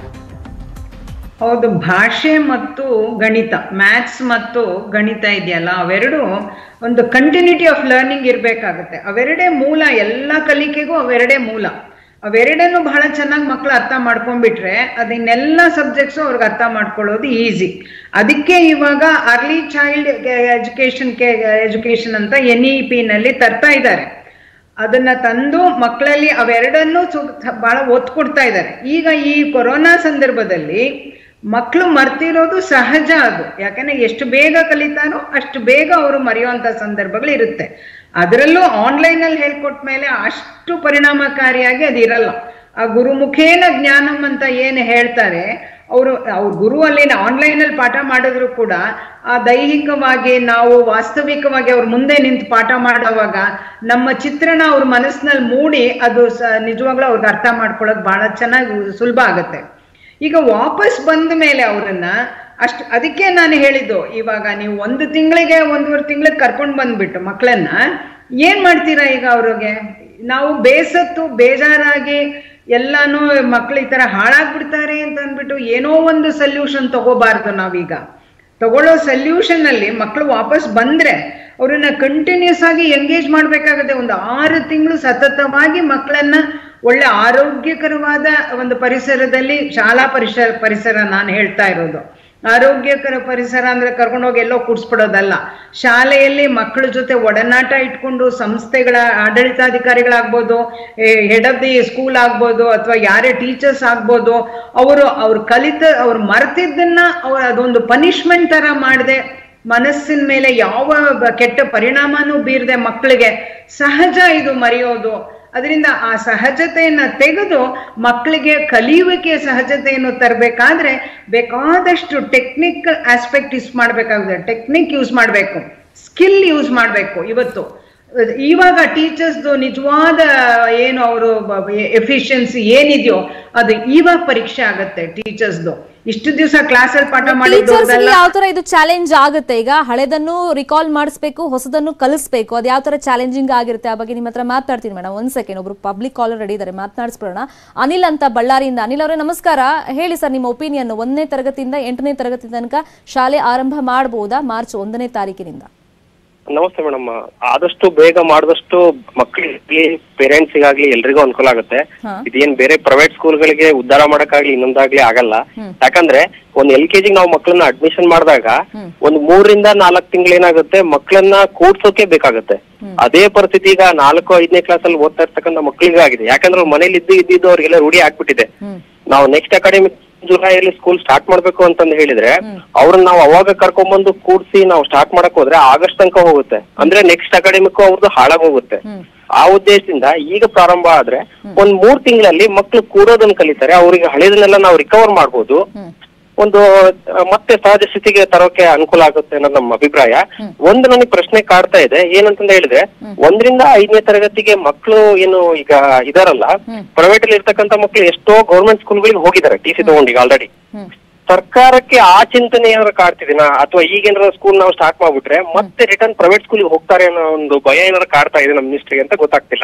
ಹೌದು, ಭಾಷೆ ಮತ್ತು ಗಣಿತ, ಮ್ಯಾಥ್ಸ್ ಮತ್ತು ಗಣಿತ ಇದೆಯಲ್ಲ, ಅವೆರಡು ಒಂದು ಕಂಟಿನ್ಯೂಟಿ ಆಫ್ ಲರ್ನಿಂಗ್ ಇರಬೇಕಾಗುತ್ತೆ. ಅವೆರಡೇ ಮೂಲ, ಎಲ್ಲ ಕಲಿಕೆಗೂ ಅವೆರಡೇ ಮೂಲ. ಅವೆರಡನ್ನು ಬಹಳ ಚೆನ್ನಾಗಿ ಮಕ್ಕಳು ಅರ್ಥ ಮಾಡ್ಕೊಂಡ್ಬಿಟ್ರೆ ಅದನ್ನೆಲ್ಲ ಸಬ್ಜೆಕ್ಟ್ಸು ಅವ್ರಿಗೆ ಅರ್ಥ ಮಾಡ್ಕೊಳ್ಳೋದು ಈಸಿ. ಅದಕ್ಕೆ ಇವಾಗ ಅರ್ಲಿ ಚೈಲ್ಡ್ ಎಜುಕೇಶನ್ ಕೆ ಎಜುಕೇಶನ್ ಅಂತ ಎನ್ ಇ ಪಿ ನಲ್ಲಿ ತರ್ತಾ ಇದ್ದಾರೆ. ಅದನ್ನ ತಂದು ಮಕ್ಕಳಲ್ಲಿ ಅವೆರಡನ್ನು ಬಹಳ ಒತ್ತು ಕೊಡ್ತಾ ಇದ್ದಾರೆ. ಈಗ ಈ ಕೊರೋನಾ ಸಂದರ್ಭದಲ್ಲಿ ಮಕ್ಕಳು ಮರ್ತಿರೋದು ಸಹಜ. ಅದು ಯಾಕಂದ್ರೆ ಎಷ್ಟು ಬೇಗ ಕಲಿತಾನೋ ಅಷ್ಟು ಬೇಗ ಅವರು ಮರೆಯುವಂತ ಸಂದರ್ಭಗಳು ಇರುತ್ತೆ. ಅದರಲ್ಲೂ ಆನ್ಲೈನ್ ಅಲ್ಲಿ ಹೇಳ್ಕೊಟ್ಟ ಮೇಲೆ ಅಷ್ಟು ಪರಿಣಾಮಕಾರಿಯಾಗಿ ಅದಿರಲ್ಲ. ಆ ಗುರುಮುಖೇನ ಜ್ಞಾನಂ ಅಂತ ಏನು ಹೇಳ್ತಾರೆ, ಅವರು ಅವ್ರ ಗುರು ಅಲ್ಲಿ ಆನ್ಲೈನ್ ಅಲ್ಲಿ ಪಾಠ ಮಾಡಿದ್ರು ಕೂಡ ಆ ದೈಹಿಕವಾಗಿ ನಾವು ವಾಸ್ತವಿಕವಾಗಿ ಅವ್ರ ಮುಂದೆ ನಿಂತು ಪಾಠ ಮಾಡುವಾಗ ನಮ್ಮ ಚಿತ್ರಣ ಅವ್ರ ಮನಸ್ಸಿನಲ್ಲಿ ಮೂಡಿ ಅದು ಸ ನಿಜವಾಗ್ಲೂ ಅವ್ರಿಗೆ ಅರ್ಥ ಮಾಡ್ಕೊಳ್ಳೋಕೆ ಬಹಳ ಚೆನ್ನಾಗಿ ಸುಲಭ ಆಗುತ್ತೆ. ಈಗ ವಾಪಸ್ ಬಂದ ಮೇಲೆ ಅವರನ್ನ ಅಷ್ಟು, ಅದಕ್ಕೆ ನಾನು ಹೇಳಿದ್ದು, ಇವಾಗ ನೀವು ಒಂದು ತಿಂಗಳಿಗೆ ಒಂದೂವರೆ ತಿಂಗಳಿಗೆ ಕರ್ಕೊಂಡು ಬಂದ್ಬಿಟ್ಟು ಮಕ್ಕಳನ್ನ ಏನ್ ಮಾಡ್ತೀರಾ? ಈಗ ಅವ್ರಿಗೆ ನಾವು ಬೇಸತ್ತು ಬೇಜಾರಾಗಿ ಎಲ್ಲಾನು ಮಕ್ಳು ಈ ತರ ಹಾಳಾಗ್ಬಿಡ್ತಾರೆ ಅಂತ ಅಂದ್ಬಿಟ್ಟು ಏನೋ ಒಂದು ಸೊಲ್ಯೂಷನ್ ತಗೋಬಾರ್ದು. ನಾವೀಗ ತಗೊಳ್ಳೋ ಸೊಲ್ಯೂಷನ್ ಅಲ್ಲಿ ಮಕ್ಕಳು ವಾಪಸ್ ಬಂದ್ರೆ ಅವ್ರನ್ನ ಕಂಟಿನ್ಯೂಸ್ ಆಗಿ ಎಂಗೇಜ್ ಮಾಡ್ಬೇಕಾಗತ್ತೆ. ಒಂದು ಆರು ತಿಂಗಳು ಸತತವಾಗಿ ಮಕ್ಕಳನ್ನ ಒಳ್ಳೆ ಆರೋಗ್ಯಕರವಾದ ಒಂದು ಪರಿಸರದಲ್ಲಿ, ಶಾಲಾ ಪರಿಸರ ಪರಿಸರ ನಾನು ಹೇಳ್ತಾ ಇರೋದು ಆರೋಗ್ಯಕರ ಪರಿಸರ ಅಂದ್ರೆ ಕರ್ಕೊಂಡೋಗಿ ಎಲ್ಲೋ ಕೂಡ್ಸ್ಬಿಡೋದಲ್ಲ. ಶಾಲೆಯಲ್ಲಿ ಮಕ್ಕಳ ಜೊತೆ ಒಡನಾಟ ಇಟ್ಕೊಂಡು ಸಂಸ್ಥೆಗಳ ಆಡಳಿತಾಧಿಕಾರಿಗಳಾಗ್ಬೋದು, ಹೆಡ್ ಆಫ್ ದಿ ಸ್ಕೂಲ್ ಆಗ್ಬೋದು, ಅಥವಾ ಯಾರೇ ಟೀಚರ್ಸ್ ಆಗ್ಬೋದು, ಅವರು ಅವ್ರು ಕಲಿತ ಅವ್ರು ಮರ್ತಿದ್ದನ್ನ ಅವ್ರು ಅದೊಂದು ಪನಿಷ್ಮೆಂಟ್ ತರ ಮಾಡದೆ, ಮನಸ್ಸಿನ ಮೇಲೆ ಯಾವ ಕೆಟ್ಟ ಪರಿಣಾಮನೂ ಬೀರದೆ ಮಕ್ಕಳಿಗೆ ಸಹಜ ಇದು ಮರೆಯೋದು. ಅದರಿಂದ ಆ ಸಹಜತೆಯನ್ನ ತೆಗೆದು ಮಕ್ಕಳಿಗೆ ಕಲಿಯುವಿಕೆ ಸಹಜತೆಯನ್ನು ತರಬೇಕಾದ್ರೆ ಬೇಕಾದಷ್ಟು ಟೆಕ್ನಿಕಲ್ ಆಸ್ಪೆಕ್ಟ್ ಯೂಸ್ ಮಾಡ್ಬೇಕಾಗುತ್ತೆ. ಟೆಕ್ನಿಕ್ ಯೂಸ್ ಮಾಡಬೇಕು, ಸ್ಕಿಲ್ ಯೂಸ್ ಮಾಡಬೇಕು. ಇವತ್ತು ಇವಾಗ ಟೀಚರ್ಸ್ದು ನಿಜವಾದ ಏನು ಅವರು ಎಫಿಷಿಯನ್ಸಿ ಏನಿದೆಯೋ ಅದು ಇವಾಗ ಪರೀಕ್ಷೆ ಆಗತ್ತೆ ಟೀಚರ್ಸ್ದು. ಇಷ್ಟು ದಿವಸ ಕ್ಲಾಸ್ ಅಲ್ಲಿ ಪಾಠ ಮಾಡಿದ್ದು ಯಾವ ತರ ಇದು ಚಾಲೆಂಜ್ ಆಗುತ್ತೆ? ಈಗ ಹಳೆದನ್ನು ರಿಕಾಲ್ ಮಾಡಿಸ್ಬೇಕು, ಹೊಸದನ್ನು ಕಲಿಸ್ಬೇಕು, ಅದು ಯಾವ ತರ ಚಾಲೆಂಜಿಂಗ್ ಆಗಿರುತ್ತೆ ಆ ಬಗ್ಗೆ ನಿಮ್ಮ ಹತ್ರ ಮಾತಾಡ್ತೀನಿ ಮೇಡಮ್. ಒಂದ್ ಸೆಕೆಂಡ್, ಒಬ್ರು ಪಬ್ಲಿಕ್ ಕಾಲರ್ ರೆಡಿ ಇದ್ದಾರೆ, ಮಾತನಾಡಿಸ್ಬಿಡೋಣ. ಅನಿಲ್ ಅಂತ ಬಳ್ಳಾರಿಯಿಂದ. ಅನಿಲ್ ಅವರೇ ನಮಸ್ಕಾರ, ಹೇಳಿ ಸರ್ ನಿಮ್ಮ ಒಪಿನಿಯನ್. ಒಂದನೇ ತರಗತಿಯಿಂದ ಎಂಟನೇ ತರಗತಿ ತನಕ ಶಾಲೆ ಆರಂಭ ಮಾಡಬಹುದಾ ಮಾರ್ಚ್ ಒಂದನೇ ತಾರೀಕಿನಿಂದ? ನಮಸ್ತೆ ಮೇಡಮ್. ಆದಷ್ಟು ಬೇಗ ಮಾಡಿದಷ್ಟು ಮಕ್ಕಳಿಗೆ, ಪೇರೆಂಟ್ಸ್ಗಾಗ್ಲಿ ಎಲ್ರಿಗೂ ಅನುಕೂಲ ಆಗುತ್ತೆ. ಇದೇನ್ ಬೇರೆ ಪ್ರೈವೇಟ್ ಸ್ಕೂಲ್ಗಳಿಗೆ ಉದ್ಧಾರ ಮಾಡಕ್ಕಾಗ್ಲಿ ಇನ್ನೊಂದಾಗ್ಲಿ ಆಗಲ್ಲ. ಯಾಕಂದ್ರೆ ಒಂದ್ ಎಲ್ ಕೆ ಜಿ ನಾವು ಮಕ್ಕಳನ್ನ ಅಡ್ಮಿಷನ್ ಮಾಡಿದಾಗ ಒಂದ್ ಮೂರರಿಂದ ನಾಲ್ಕು ತಿಂಗಳು ಏನಾಗುತ್ತೆ, ಮಕ್ಕಳನ್ನ ಕೂಡ್ಸೋಕೆ ಬೇಕಾಗುತ್ತೆ. ಅದೇ ಪರಿಸ್ಥಿತಿ ಈಗ ನಾಲ್ಕು ಐದನೇ ಕ್ಲಾಸ್ ಅಲ್ಲಿ ಓದ್ತಾ ಇರ್ತಕ್ಕಂಥ ಮಕ್ಕಳಿಗೆ ಆಗಿದೆ. ಯಾಕಂದ್ರೆ ಮನೇಲಿ ಇದ್ದು ಇದ್ದಿದ್ದು ಅವ್ರಿಗೆಲ್ಲ ರೂಢಿ ಆಗ್ಬಿಟ್ಟಿದೆ. ನಾವು ನೆಕ್ಸ್ಟ್ ಅಕಾಡೆಮಿಕ್ ಜುಲೈಯಲ್ಲಿ ಸ್ಕೂಲ್ ಸ್ಟಾರ್ಟ್ ಮಾಡ್ಬೇಕು ಅಂತಂದು ಹೇಳಿದ್ರೆ ಅವ್ರನ್ನ ನಾವು ಅವಾಗ ಕರ್ಕೊಂಡ್ಬಂದು ಕೂಡ್ಸಿ ನಾವು ಸ್ಟಾರ್ಟ್ ಮಾಡಕ್ ಹೋದ್ರೆ ಆಗಸ್ಟ್ ತನಕ ಹೋಗುತ್ತೆ. ಅಂದ್ರೆ ನೆಕ್ಸ್ಟ್ ಅಕಾಡೆಮಿಕ್ ಅವ್ರದ್ದು ಹಾಳಾಗ್ ಹೋಗುತ್ತೆ. ಆ ಉದ್ದೇಶದಿಂದ ಈಗ ಪ್ರಾರಂಭ ಆದ್ರೆ ಒಂದ್ ಮೂರ್ ತಿಂಗಳಲ್ಲಿ ಮಕ್ಳು ಕೂಡೋದನ್ನ ಕಲಿತಾರೆ. ಅವ್ರಿಗೆ ಹಳೆದನ್ನೆಲ್ಲ ನಾವು ರಿಕವರ್ ಮಾಡ್ಬೋದು, ಒಂದು ಮತ್ತೆ ಸಹಜ ಸ್ಥಿತಿಗೆ ತರೋಕೆ ಅನುಕೂಲ ಆಗುತ್ತೆ ಅನ್ನೋದು ನಮ್ಮ ಅಭಿಪ್ರಾಯ. ಒಂದು ನನಗೆ ಪ್ರಶ್ನೆ ಕಾಡ್ತಾ ಇದೆ, ಏನಂತಂದ ಹೇಳಿದ್ರೆ ಒಂದರಿಂದ ಐದನೇ ತರಗತಿಗೆ ಮಕ್ಕಳು ಏನು ಈಗ ಇದಾರಲ್ಲ, ಪ್ರೈವೇಟ್ ಅಲ್ಲಿ ಇರ್ತಕ್ಕಂಥ ಮಕ್ಳು ಎಷ್ಟೋ ಗೌರ್ಮೆಂಟ್ ಸ್ಕೂಲ್ಗಳಿಗೆ ಹೋಗಿದ್ದಾರೆ ಟಿ ಸಿ ತಗೊಂಡು ಆಲ್ರೆಡಿ. ಸರ್ಕಾರಕ್ಕೆ ಆ ಚಿಂತನೆ ಏನಾದ್ರು ಕಾಡ್ತಿದಿನ, ಅಥವಾ ಈಗೇನಾದ್ರು ಸ್ಕೂಲ್ ನಾವು ಸ್ಟಾರ್ಟ್ ಮಾಡ್ಬಿಟ್ರೆ ಮತ್ತೆ ರಿಟರ್ನ್ ಪ್ರೈವೇಟ್ ಸ್ಕೂಲ್ಗೆ ಹೋಗ್ತಾರೆ ಅನ್ನೋ ಒಂದು ಭಯ ಏನಾದ್ರು ಕಾಡ್ತಾ ಇದೆ ನಮ್ಮ ಮಿನಿಸ್ಟ್ರಿಗೆ ಅಂತ ಗೊತ್ತಾಗ್ತಿಲ್ಲ.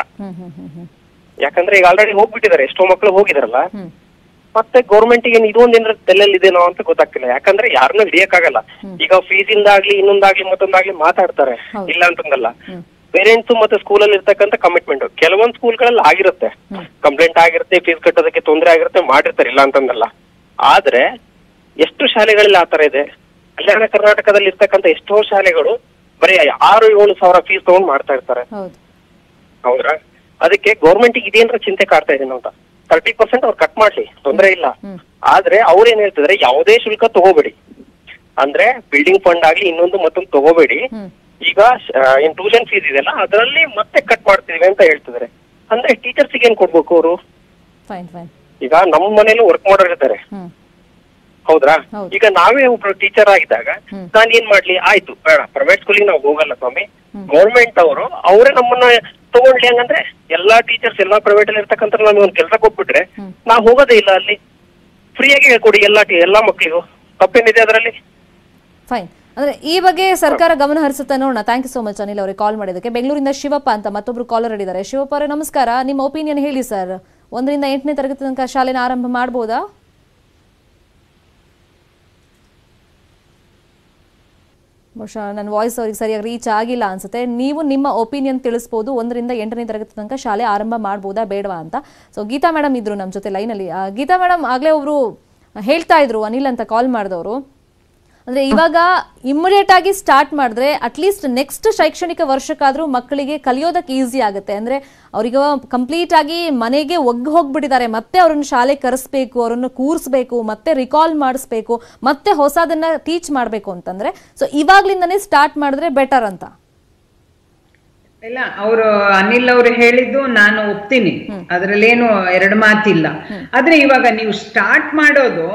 ಯಾಕಂದ್ರೆ ಈಗ ಆಲ್ರೆಡಿ ಹೋಗ್ಬಿಟ್ಟಿದ್ದಾರೆ, ಎಷ್ಟೋ ಮಕ್ಳು ಹೋಗಿದಾರಲ್ಲ, ಮತ್ತೆ ಗೌರ್ಮೆಂಟ್ ಗೆ ಇದೊಂದ್ ಏನಾರ ತೆಲ್ಲಲ್ಲಿ ಇದೇನೋ ಅಂತ ಗೊತ್ತಾಗ್ತಿಲ್ಲ. ಯಾಕಂದ್ರೆ ಯಾರನ್ನೂ ಹಿಡಿಯಕ್ಕಾಗಲ್ಲ. ಈಗ ಫೀಸ್ ಇಂದಾಗ್ಲಿ ಇನ್ನೊಂದಾಗ್ಲಿ ಮತ್ತೊಂದಾಗ್ಲಿ ಮಾತಾಡ್ತಾರೆ, ಇಲ್ಲ ಅಂತಂದಲ್ಲ. ಪೇರೆಂಟ್ಸ್ ಮತ್ತೆ ಸ್ಕೂಲಲ್ಲಿ ಇರ್ತಕ್ಕಂಥ ಕಮಿಟ್ಮೆಂಟ್. ಕೆಲವೊಂದು ಸ್ಕೂಲ್ಗಳಲ್ಲಿ ಆಗಿರುತ್ತೆ, ಕಂಪ್ಲೇಂಟ್ ಆಗಿರುತ್ತೆ, ಫೀಸ್ ಕಟ್ಟೋದಕ್ಕೆ ತೊಂದರೆ ಆಗಿರುತ್ತೆ, ಮಾಡಿರ್ತಾರೆ, ಇಲ್ಲ ಅಂತಂದಲ್ಲ. ಆದ್ರೆ ಎಷ್ಟು ಶಾಲೆಗಳಲ್ಲಿ ಆತರ ಇದೆ? ಕಲ್ಯಾಣ ಕರ್ನಾಟಕದಲ್ಲಿ ಇರ್ತಕ್ಕಂಥ ಎಷ್ಟೋ ಶಾಲೆಗಳು ಬರೀ ಆರು ಏಳು ಸಾವಿರ ಫೀಸ್ ತಗೊಂಡ್ ಮಾಡ್ತಾ ಇರ್ತಾರೆ. ಹೌದ್ರಾ? ಅದಕ್ಕೆ ಗೌರ್ಮೆಂಟ್ ಇದೇನ್ರ ಚಿಂತೆ ಕಾಡ್ತಾ ಇದೀನಿ ಅಂತ. ತರ್ಟಿ ಪರ್ಸೆಂಟ್ ಅವ್ರು ಕಟ್ ಮಾಡ್ಲಿ, ತೊಂದರೆ ಇಲ್ಲ. ಆದ್ರೆ ಅವ್ರು ಏನ್ ಹೇಳ್ತಿದ್ರೆ, ಯಾವುದೇ ಶುಲ್ಕ ತಗೋಬೇಡಿ, ಅಂದ್ರೆ ಬಿಲ್ಡಿಂಗ್ ಫಂಡ್ ಆಗ್ಲಿ ಇನ್ನೊಂದು ಮತ್ತೊಂದು ತಗೋಬೇಡಿ, ಈಗ ಏನ್ ಟ್ಯೂಷನ್ ಫೀಸ್ ಇದೆಯಲ್ಲ ಅದರಲ್ಲಿ ಮತ್ತೆ ಕಟ್ ಮಾಡ್ತೀವಿ ಅಂತ ಹೇಳ್ತಿದ್ದಾರೆ. ಅಂದ್ರೆ ಟೀಚರ್ಸ್ ಏನ್ ಕೊಡ್ಬೇಕು ಅವರು? ಈಗ ನಮ್ಮ ಮನೇಲಿ ವರ್ಕ್ ಮಾಡೋರು ಇರ್ತಾರೆ, ಹೌದ್ರಾ? ಈಗ ನಾವೇ ಒಬ್ರು ಟೀಚರ್ ಆಗಿದ್ದಾಗ ನಾನ್ ಏನ್ ಮಾಡ್ಲಿ, ಆಯ್ತು ಬೇಡ ಪ್ರೈವೇಟ್ ಸ್ಕೂಲಿಗೆ ನಾವು ಹೋಗಲ್ಲ ಸ್ವಾಮಿ, ಗೌರ್ಮೆಂಟ್ ಅವರು ಅವರೇ ನಮ್ಮನ್ನ ತಗೊಂಡ್ಲಿ. ಹಂಗಂದ್ರೆ ಎಲ್ಲಾ ಟೀಚರ್ಸ್ ಎಲ್ಲಾ ಪ್ರೈವೇಟ್ ಅಲ್ಲಿ ಇರ್ತಕ್ಕಂಥ ನಮ್ಗೆ ಒಂದ್ ಕೆಲಸ ಕೊಟ್ಬಿಟ್ರೆ ನಾವ್ ಹೋಗೋದೇ ಇಲ್ಲ, ಅಲ್ಲಿ ಫ್ರೀಯಾಗಿ ಹೇಳ್ಕೊಡಿ ಎಲ್ಲಾ ಎಲ್ಲಾ ಮಕ್ಳಿಗೂ, ತಪ್ಪೇನಿದೆ ಅದರಲ್ಲಿ? ಫೈನ್. ಅಂದ್ರೆ ಈ ಬಗ್ಗೆ ಸರ್ಕಾರ ಗಮನ ಹರಿಸುತ್ತೆ ನೋಡೋಣ. Thank you so much Anil ಅವರಿಗೆ ಕಾಲ್ ಮಾಡಿದಕ್ಕೆ. ಬೆಂಗಳೂರಿಂದ ಶಿವಪ್ಪ ಅಂತ ಮತ್ತೊಬ್ರು ಕಾಲರ್ ಇದ್ದಾರೆ. ಶಿವಪ್ಪ ಅವರೇ ನಮಸ್ಕಾರ, ನಿಮ್ಮ ಒಪಿನಿಯನ್ ಹೇಳಿ ಸರ್. ಒಂದರಿಂದ ಎಂಟನೇ ತರಗತಿ ತನಕ ಶಾಲೆನ ಆರಂಭ ಮಾಡ್ಬೋದಾ? ಬಹುಶಃ ನನ್ನ ವಾಯ್ಸ್ ಅವ್ರಿಗೆ ಸರಿಯಾಗಿ ರೀಚ್ ಆಗಿಲ್ಲ ಅನ್ಸುತ್ತೆ. ನೀವು ನಿಮ್ಮ ಒಪಿನಿಯನ್ ತಿಳಿಸ್ಬೋದು, ಒಂದರಿಂದ ಎಂಟನೇ ತರಗತಿ ತನಕ ಶಾಲೆ ಆರಂಭ ಮಾಡ್ಬೋದಾ ಬೇಡವಾ ಅಂತ. ಸೊ ಗೀತಾ ಮೇಡಮ್ ಇದ್ರು ನಮ್ಮ ಜೊತೆ ಲೈನಲ್ಲಿ. ಗೀತಾ ಮೇಡಮ್ ಆಗ್ಲೇ ಒಬ್ರು ಹೇಳ್ತಾ ಇದ್ರು, ಅನಿಲ್ ಅಂತ ಕಾಲ್ ಮಾಡಿದವರು, ಅಂದ್ರೆ ಇವಾಗ ಇಮಿಡಿಯೇಟ್ ಆಗಿ ಸ್ಟಾರ್ಟ್ ಮಾಡಿದ್ರೆ ಅಟ್ಲೀಸ್ಟ್ ನೆಕ್ಸ್ಟ್ ಶೈಕ್ಷಣಿಕ ವರ್ಷಕ್ಕಾದ್ರೂ ಮಕ್ಕಳಿಗೆ ಕಲಿಯೋದಕ್ಕೆ ಈಸಿ ಆಗುತ್ತೆ. ಅಂದ್ರೆ ಅವ್ರಿಗೆ ಕಂಪ್ಲೀಟ್ ಆಗಿ ಮನೆಗೆ ಒಗ್ಗು ಹೋಗ್ಬಿಟ್ಟಿದ್ದಾರೆ, ಮತ್ತೆ ಅವ್ರನ್ನ ಶಾಲೆ ಕರೆಸ್ಬೇಕು, ಅವ್ರನ್ನ ಕೂರಿಸ್ಬೇಕು, ಮತ್ತೆ ರಿಕಾಲ್ ಮಾಡಿಸ್ಬೇಕು, ಮತ್ತೆ ಹೊಸದನ್ನ ಟೀಚ್ ಮಾಡ್ಬೇಕು ಅಂತಂದ್ರೆ ಸೊ ಇವಾಗ್ಲಿಂದಾನೇ ಸ್ಟಾರ್ಟ್ ಮಾಡಿದ್ರೆ ಬೆಟರ್ ಅಂತ. ಇಲ್ಲ, ಅವರು ಅನಿಲ್ ಅವರು ಹೇಳಿದ್ದು ನಾನು ಒಪ್ತೀನಿ, ಅದ್ರಲ್ಲೇನು ಎರಡು ಮಾತಿಲ್ಲ. ಆದ್ರೆ ಇವಾಗ ನೀವು ಸ್ಟಾರ್ಟ್ ಮಾಡೋದು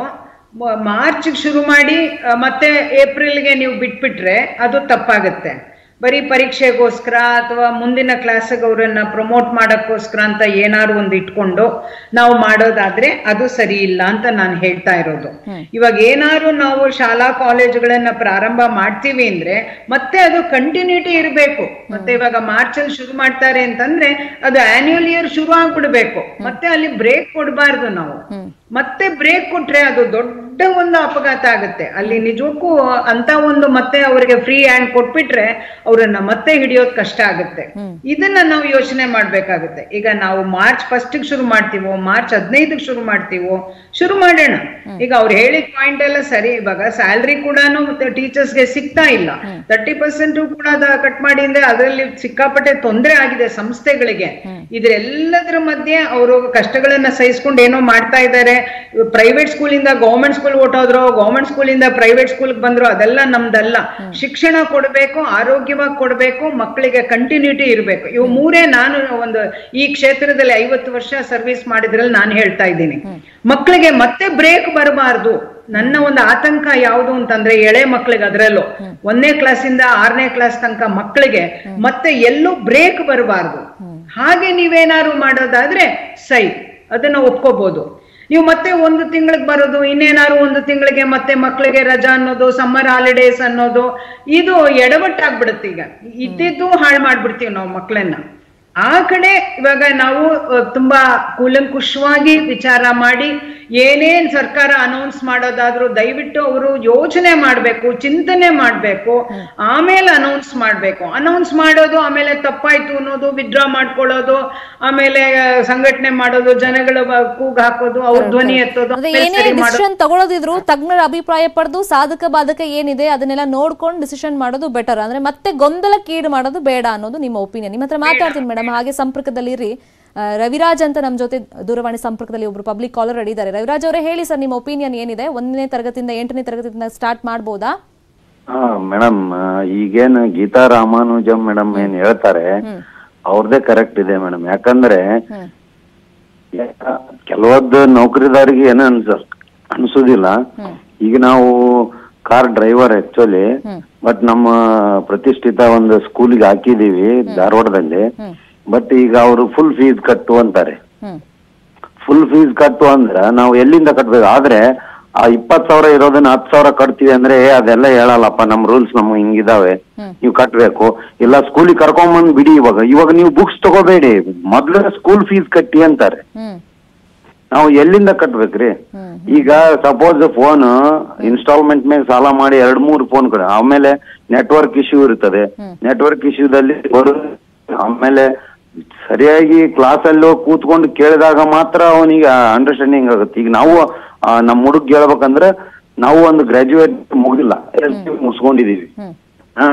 ಮಾರ್ಚ್ ಶುರು ಮಾಡಿ ಮತ್ತೆ ಏಪ್ರಿಲ್ಗೆ ನೀವು ಬಿಟ್ಬಿಟ್ರೆ ಅದು ತಪ್ಪಾಗುತ್ತೆ. ಬರೀ ಪರೀಕ್ಷೆಗೋಸ್ಕರ ಅಥವಾ ಮುಂದಿನ ಕ್ಲಾಸಿಗೆ ಅವರನ್ನ ಪ್ರಮೋಟ್ ಮಾಡಕ್ಕೋಸ್ಕರ ಅಂತ ಏನಾದ್ರು ಒಂದು ಇಟ್ಕೊಂಡು ನಾವು ಮಾಡೋದಾದ್ರೆ ಅದು ಸರಿ ಇಲ್ಲ ಅಂತ ನಾನು ಹೇಳ್ತಾ ಇರೋದು. ಇವಾಗ ಏನಾದ್ರು ನಾವು ಶಾಲಾ ಕಾಲೇಜುಗಳನ್ನ ಪ್ರಾರಂಭ ಮಾಡ್ತೀವಿ ಅಂದ್ರೆ ಮತ್ತೆ ಅದು ಕಂಟಿನ್ಯೂಟಿ ಇರಬೇಕು. ಮತ್ತೆ ಇವಾಗ ಮಾರ್ಚ್ ಅಲ್ಲಿ ಶುರು ಮಾಡ್ತಾರೆ ಅಂತಂದ್ರೆ ಅದು ಆನ್ಯುವಲ್ ಇಯರ್ ಶುರು ಆಗ್ಬಿಡ್ಬೇಕು. ಮತ್ತೆ ಅಲ್ಲಿ ಬ್ರೇಕ್ ಕೊಡಬಾರ್ದು ನಾವು. ಮತ್ತೆ ಬ್ರೇಕ್ ಕೊಟ್ರೆ ಅದು ದೊಡ್ಡ ಒಂದು ಅಪಘಾತ ಆಗುತ್ತೆ. ಅಲ್ಲಿ ನಿಜಕ್ಕೂ ಅಂತ ಒಂದು ಮತ್ತೆ ಅವರಿಗೆ ಫ್ರೀ ಹ್ಯಾಂಡ್ ಕೊಟ್ಬಿಟ್ರೆ ಅವ್ರನ್ನ ಮತ್ತೆ ಹಿಡಿಯೋದ್ ಕಷ್ಟ ಆಗುತ್ತೆ. ಇದನ್ನ ನಾವು ಯೋಚನೆ ಮಾಡ್ಬೇಕಾಗುತ್ತೆ. ಈಗ ನಾವು ಮಾರ್ಚ್ ಫಸ್ಟ್ ಶುರು ಮಾಡ್ತೀವೋ ಮಾರ್ಚ್ ಹದಿನೈದಕ್ಕೆ ಶುರು ಮಾಡ್ತೀವೋ ಶುರು ಮಾಡೋಣ. ಈಗ ಅವ್ರು ಹೇಳಿದ ಪಾಯಿಂಟ್ ಎಲ್ಲ ಸರಿ. ಇವಾಗ ಸ್ಯಾಲ್ರಿ ಕೂಡ ಟೀಚರ್ಸ್ಗೆ ಸಿಗ್ತಾ ಇಲ್ಲ, ತರ್ಟಿ ಪರ್ಸೆಂಟ್ ಕೂಡ ಕಟ್ ಮಾಡಿ ಅಂದ್ರೆ ಅದರಲ್ಲಿ ಸಿಕ್ಕಾಪಟ್ಟೆ ತೊಂದರೆ ಆಗಿದೆ ಸಂಸ್ಥೆಗಳಿಗೆ. ಇದ್ರೆಲ್ಲದರ ಮಧ್ಯೆ ಅವರು ಕಷ್ಟಗಳನ್ನ ಸಹಿಸ್ಕೊಂಡು ಏನೋ ಮಾಡ್ತಾ ಇದ್ದಾರೆ. ಪ್ರೈವೇಟ್ ಸ್ಕೂಲಿಂದ ಗೌರ್ಮೆಂಟ್ ಸ್ಕೂಲ್ ಓಟೋದ್ರು, ಗೌರ್ಮೆಂಟ್ ಸ್ಕೂಲಿಂದ ಪ್ರೈವೇಟ್ ಸ್ಕೂಲ್ ಬಂದ್ರು, ಅದೆಲ್ಲ ನಮ್ದಲ್ಲ. ಶಿಕ್ಷಣ ಕೊಡ್ಬೇಕು, ಆರೋಗ್ಯವಾಗಿ ಕೊಡ್ಬೇಕು, ಮಕ್ಕಳಿಗೆ ಕಂಟಿನ್ಯೂಟಿ ಇರಬೇಕು. ಇವು ಮೂರೇ ನಾನು ಒಂದು ಈ ಕ್ಷೇತ್ರದಲ್ಲಿ ಐವತ್ತು ವರ್ಷ ಸರ್ವಿಸ್ ಮಾಡಿದ್ರಲ್ಲಿ ನಾನು ಹೇಳ್ತಾ ಇದ್ದೀನಿ. ಮಕ್ಕಳಿಗೆ ಮತ್ತೆ ಬ್ರೇಕ್ ಬರಬಾರ್ದು. ನನ್ನ ಒಂದು ಆತಂಕ ಯಾವುದು ಅಂತಂದ್ರೆ ಎಳೆ ಮಕ್ಕಳಿಗೆ, ಅದರಲ್ಲೂ ಒಂದನೇ ಕ್ಲಾಸಿಂದ ಆರನೇ ಕ್ಲಾಸ್ ತನಕ ಮಕ್ಕಳಿಗೆ ಮತ್ತೆ ಎಲ್ಲೂ ಬ್ರೇಕ್ ಬರಬಾರ್ದು. ಹಾಗೆ ನೀವೇನಾದ್ರು ಮಾಡೋದಾದ್ರೆ ಸೈ, ಅದನ್ನ ಒಪ್ಕೋಬಹುದು. ನೀವು ಮತ್ತೆ ಒಂದು ತಿಂಗಳಿಗೆ ಬರೋದು, ಇನ್ನೇನಾದ್ರು ಒಂದು ತಿಂಗಳಿಗೆ ಮತ್ತೆ ಮಕ್ಕಳಿಗೆ ರಜಾ ಅನ್ನೋದು, ಸಮ್ಮರ್ ಹಾಲಿಡೇಸ್ ಅನ್ನೋದು, ಇದು ಎಡವಟ್ಟಾಗ್ಬಿಡುತ್ತೆ. ಈಗ ಇದ್ದಿದ್ದು ಹಾಳು ಮಾಡ್ಬಿಡ್ತೀವಿ ನಾವು ಮಕ್ಕಳನ್ನ. ಆ ಕಡೆ ಇವಾಗ ನಾವು ತುಂಬಾ ಕೂಲಂಕುಷವಾಗಿ ವಿಚಾರ ಮಾಡಿ ಏನೇನ್ ಸರ್ಕಾರ ಅನೌನ್ಸ್ ಮಾಡೋದಾದ್ರೂ ದಯವಿಟ್ಟು ಅವರು ಯೋಚನೆ ಮಾಡ್ಬೇಕು, ಚಿಂತನೆ ಮಾಡ್ಬೇಕು, ಆಮೇಲೆ ಅನೌನ್ಸ್ ಮಾಡ್ಬೇಕು. ಅನೌನ್ಸ್ ಮಾಡೋದು ಆಮೇಲೆ ತಪ್ಪಾಯ್ತು ಅನ್ನೋದು, ವಿಡ್ರಾ ಮಾಡ್ಕೊಳ್ಳೋದು, ಆಮೇಲೆ ಸಂಘಟನೆ ಮಾಡೋದು, ಜನಗಳ ಕೂಗ್ ಹಾಕೋದು, ಅವ್ರ ಧ್ವನಿ ಎತ್ತೋದು, ಡಿಸಿಷನ್ ತಗೊಳ್ಳೋದಿದ್ರು ತಜ್ಞರ ಅಭಿಪ್ರಾಯ ಪಡೆದು ಸಾಧಕ ಬಾಧಕ ಏನಿದೆ ಅದನ್ನೆಲ್ಲ ನೋಡ್ಕೊಂಡು ಡಿಸಿಷನ್ ಮಾಡೋದು ಬೆಟರ್. ಅಂದ್ರೆ ಮತ್ತೆ ಗೊಂದಲಕ್ಕೀಡು ಮಾಡೋದು ಬೇಡ ಅನ್ನೋದು ನಿಮ್ಮ ಒಪಿನಿಯನ್. ನಿಮ್ಮ ಹತ್ರ ಮಾತಾಡ್ತೀನಿ ಮೇಡಮ್, ಹಾಗೆ ಸಂಪರ್ಕದಲ್ಲಿ ಇರಿ. ರವಿರಾಜ್ ಅಂತ ನಮ್ಮ ಜೊತೆ ದೂರವಾಣಿ ಸಂಪರ್ಕದಲ್ಲಿ ಒಬ್ರು ಪಬ್ಲಿಕ್ ಕಾಲರ್ ಇದ್ದಾರೆ. ರವಿರಾಜ್ ಅವರೇ ಹೇಳಿ ಸರ್, ನಿಮ್ಮ ಒಪಿನಿಯನ್ ಏನಿದೆ? ಒಂದನೇ ತರಗತಿಯಿಂದ ಎಂಟನೇ ತರಗತಿಯಿಂದ ಸ್ಟಾರ್ಟ್ ಮಾಡಬಹುದಾ? ಹಾ ಮೇಡಮ್, ಈಗೇನು ಗೀತಾ ರಾಮಾನುಜಂ ಮೇಡಮ್ ಏನ್ ಹೇಳ್ತಾರೆ ಅವ್ರದೇ ಕರೆಕ್ಟ್ ಇದೆ ಮೇಡಮ್. ಯಾಕಂದ್ರೆ ಕೆಲವೊಂದು ನೌಕರಿದಾರಿಗೆ ಏನೋ ಅನ್ಸ ಅನ್ಸುದಿಲ್ಲ. ಈಗ ನಾವು ಕಾರ್ ಡ್ರೈವರ್ ಆಕ್ಚುಲಿ, ಬಟ್ ನಮ್ಮ ಪ್ರತಿಷ್ಠಿತ ಒಂದು ಸ್ಕೂಲಿಗೆ ಹಾಕಿದೀವಿ ಧಾರವಾಡದಲ್ಲಿ. ಬಟ್ ಈಗ ಅವರು ಫುಲ್ ಫೀಸ್ ಕಟ್ಟು ಅಂತಾರೆ. ಫುಲ್ ಫೀಸ್ ಕಟ್ಟು ಅಂದ್ರ ನಾವು ಎಲ್ಲಿಂದ ಕಟ್ಬೇಕು? ಆದ್ರೆ ಆ ಇಪ್ಪತ್ ಸಾವಿರ ಇರೋದನ್ನ ಹತ್ತು ಸಾವಿರ ಕಟ್ತೀವಿ ಅಂದ್ರೆ ಅದೆಲ್ಲ ಹೇಳಲ್ಲಪ್ಪ, ನಮ್ ರೂಲ್ಸ್ ನಮ್ಗೆ ಹಿಂಗಿದಾವೆ, ನೀವು ಕಟ್ಬೇಕು. ಇಲ್ಲ ಸ್ಕೂಲಿಗೆ ಕರ್ಕೊಂಬಂದ್ ಬಿಡಿ. ಇವಾಗ ಇವಾಗ ನೀವು ಬುಕ್ಸ್ ತಗೋಬೇಡಿ, ಮೊದ್ಲು ಸ್ಕೂಲ್ ಫೀಸ್ ಕಟ್ಟಿ ಅಂತಾರೆ. ನಾವು ಎಲ್ಲಿಂದ ಕಟ್ಬೇಕ್ರಿ? ಈಗ ಸಪೋಸ್ ಫೋನ್ ಇನ್ಸ್ಟಾಲ್ಮೆಂಟ್ ಮೇಲೆ ಸಾಲ ಮಾಡಿ ಎರಡ್ ಮೂರು ಫೋನ್ ಕಡೆ, ಆಮೇಲೆ ನೆಟ್ವರ್ಕ್ ಇಶ್ಯೂ ಇರ್ತದೆ. ನೆಟ್ವರ್ಕ್ ಇಶ್ಯೂದಲ್ಲಿ ಆಮೇಲೆ ಸರಿಯಾಗಿ ಕ್ಲಾಸ್ ಅಲ್ಲಿ ಕೂತ್ಕೊಂಡು ಕೇಳಿದಾಗ ಮಾತ್ರ ಅವನಿಗೆ ಅಂಡರ್ಸ್ಟ್ಯಾಂಡಿಂಗ್ ಆಗುತ್ತೆ. ಈಗ ನಾವು ನಮ್ಮ ಹುಡುಗ ಹೇಳ್ಬೇಕಂದ್ರೆ ನಾವು ಒಂದು ಗ್ರಾಜುಯೇಟ್ ಮುಗಿದಿಲ್ಲ, ಮುಗಿಸ್ಕೊಂಡಿದೀವಿ. ಹಾ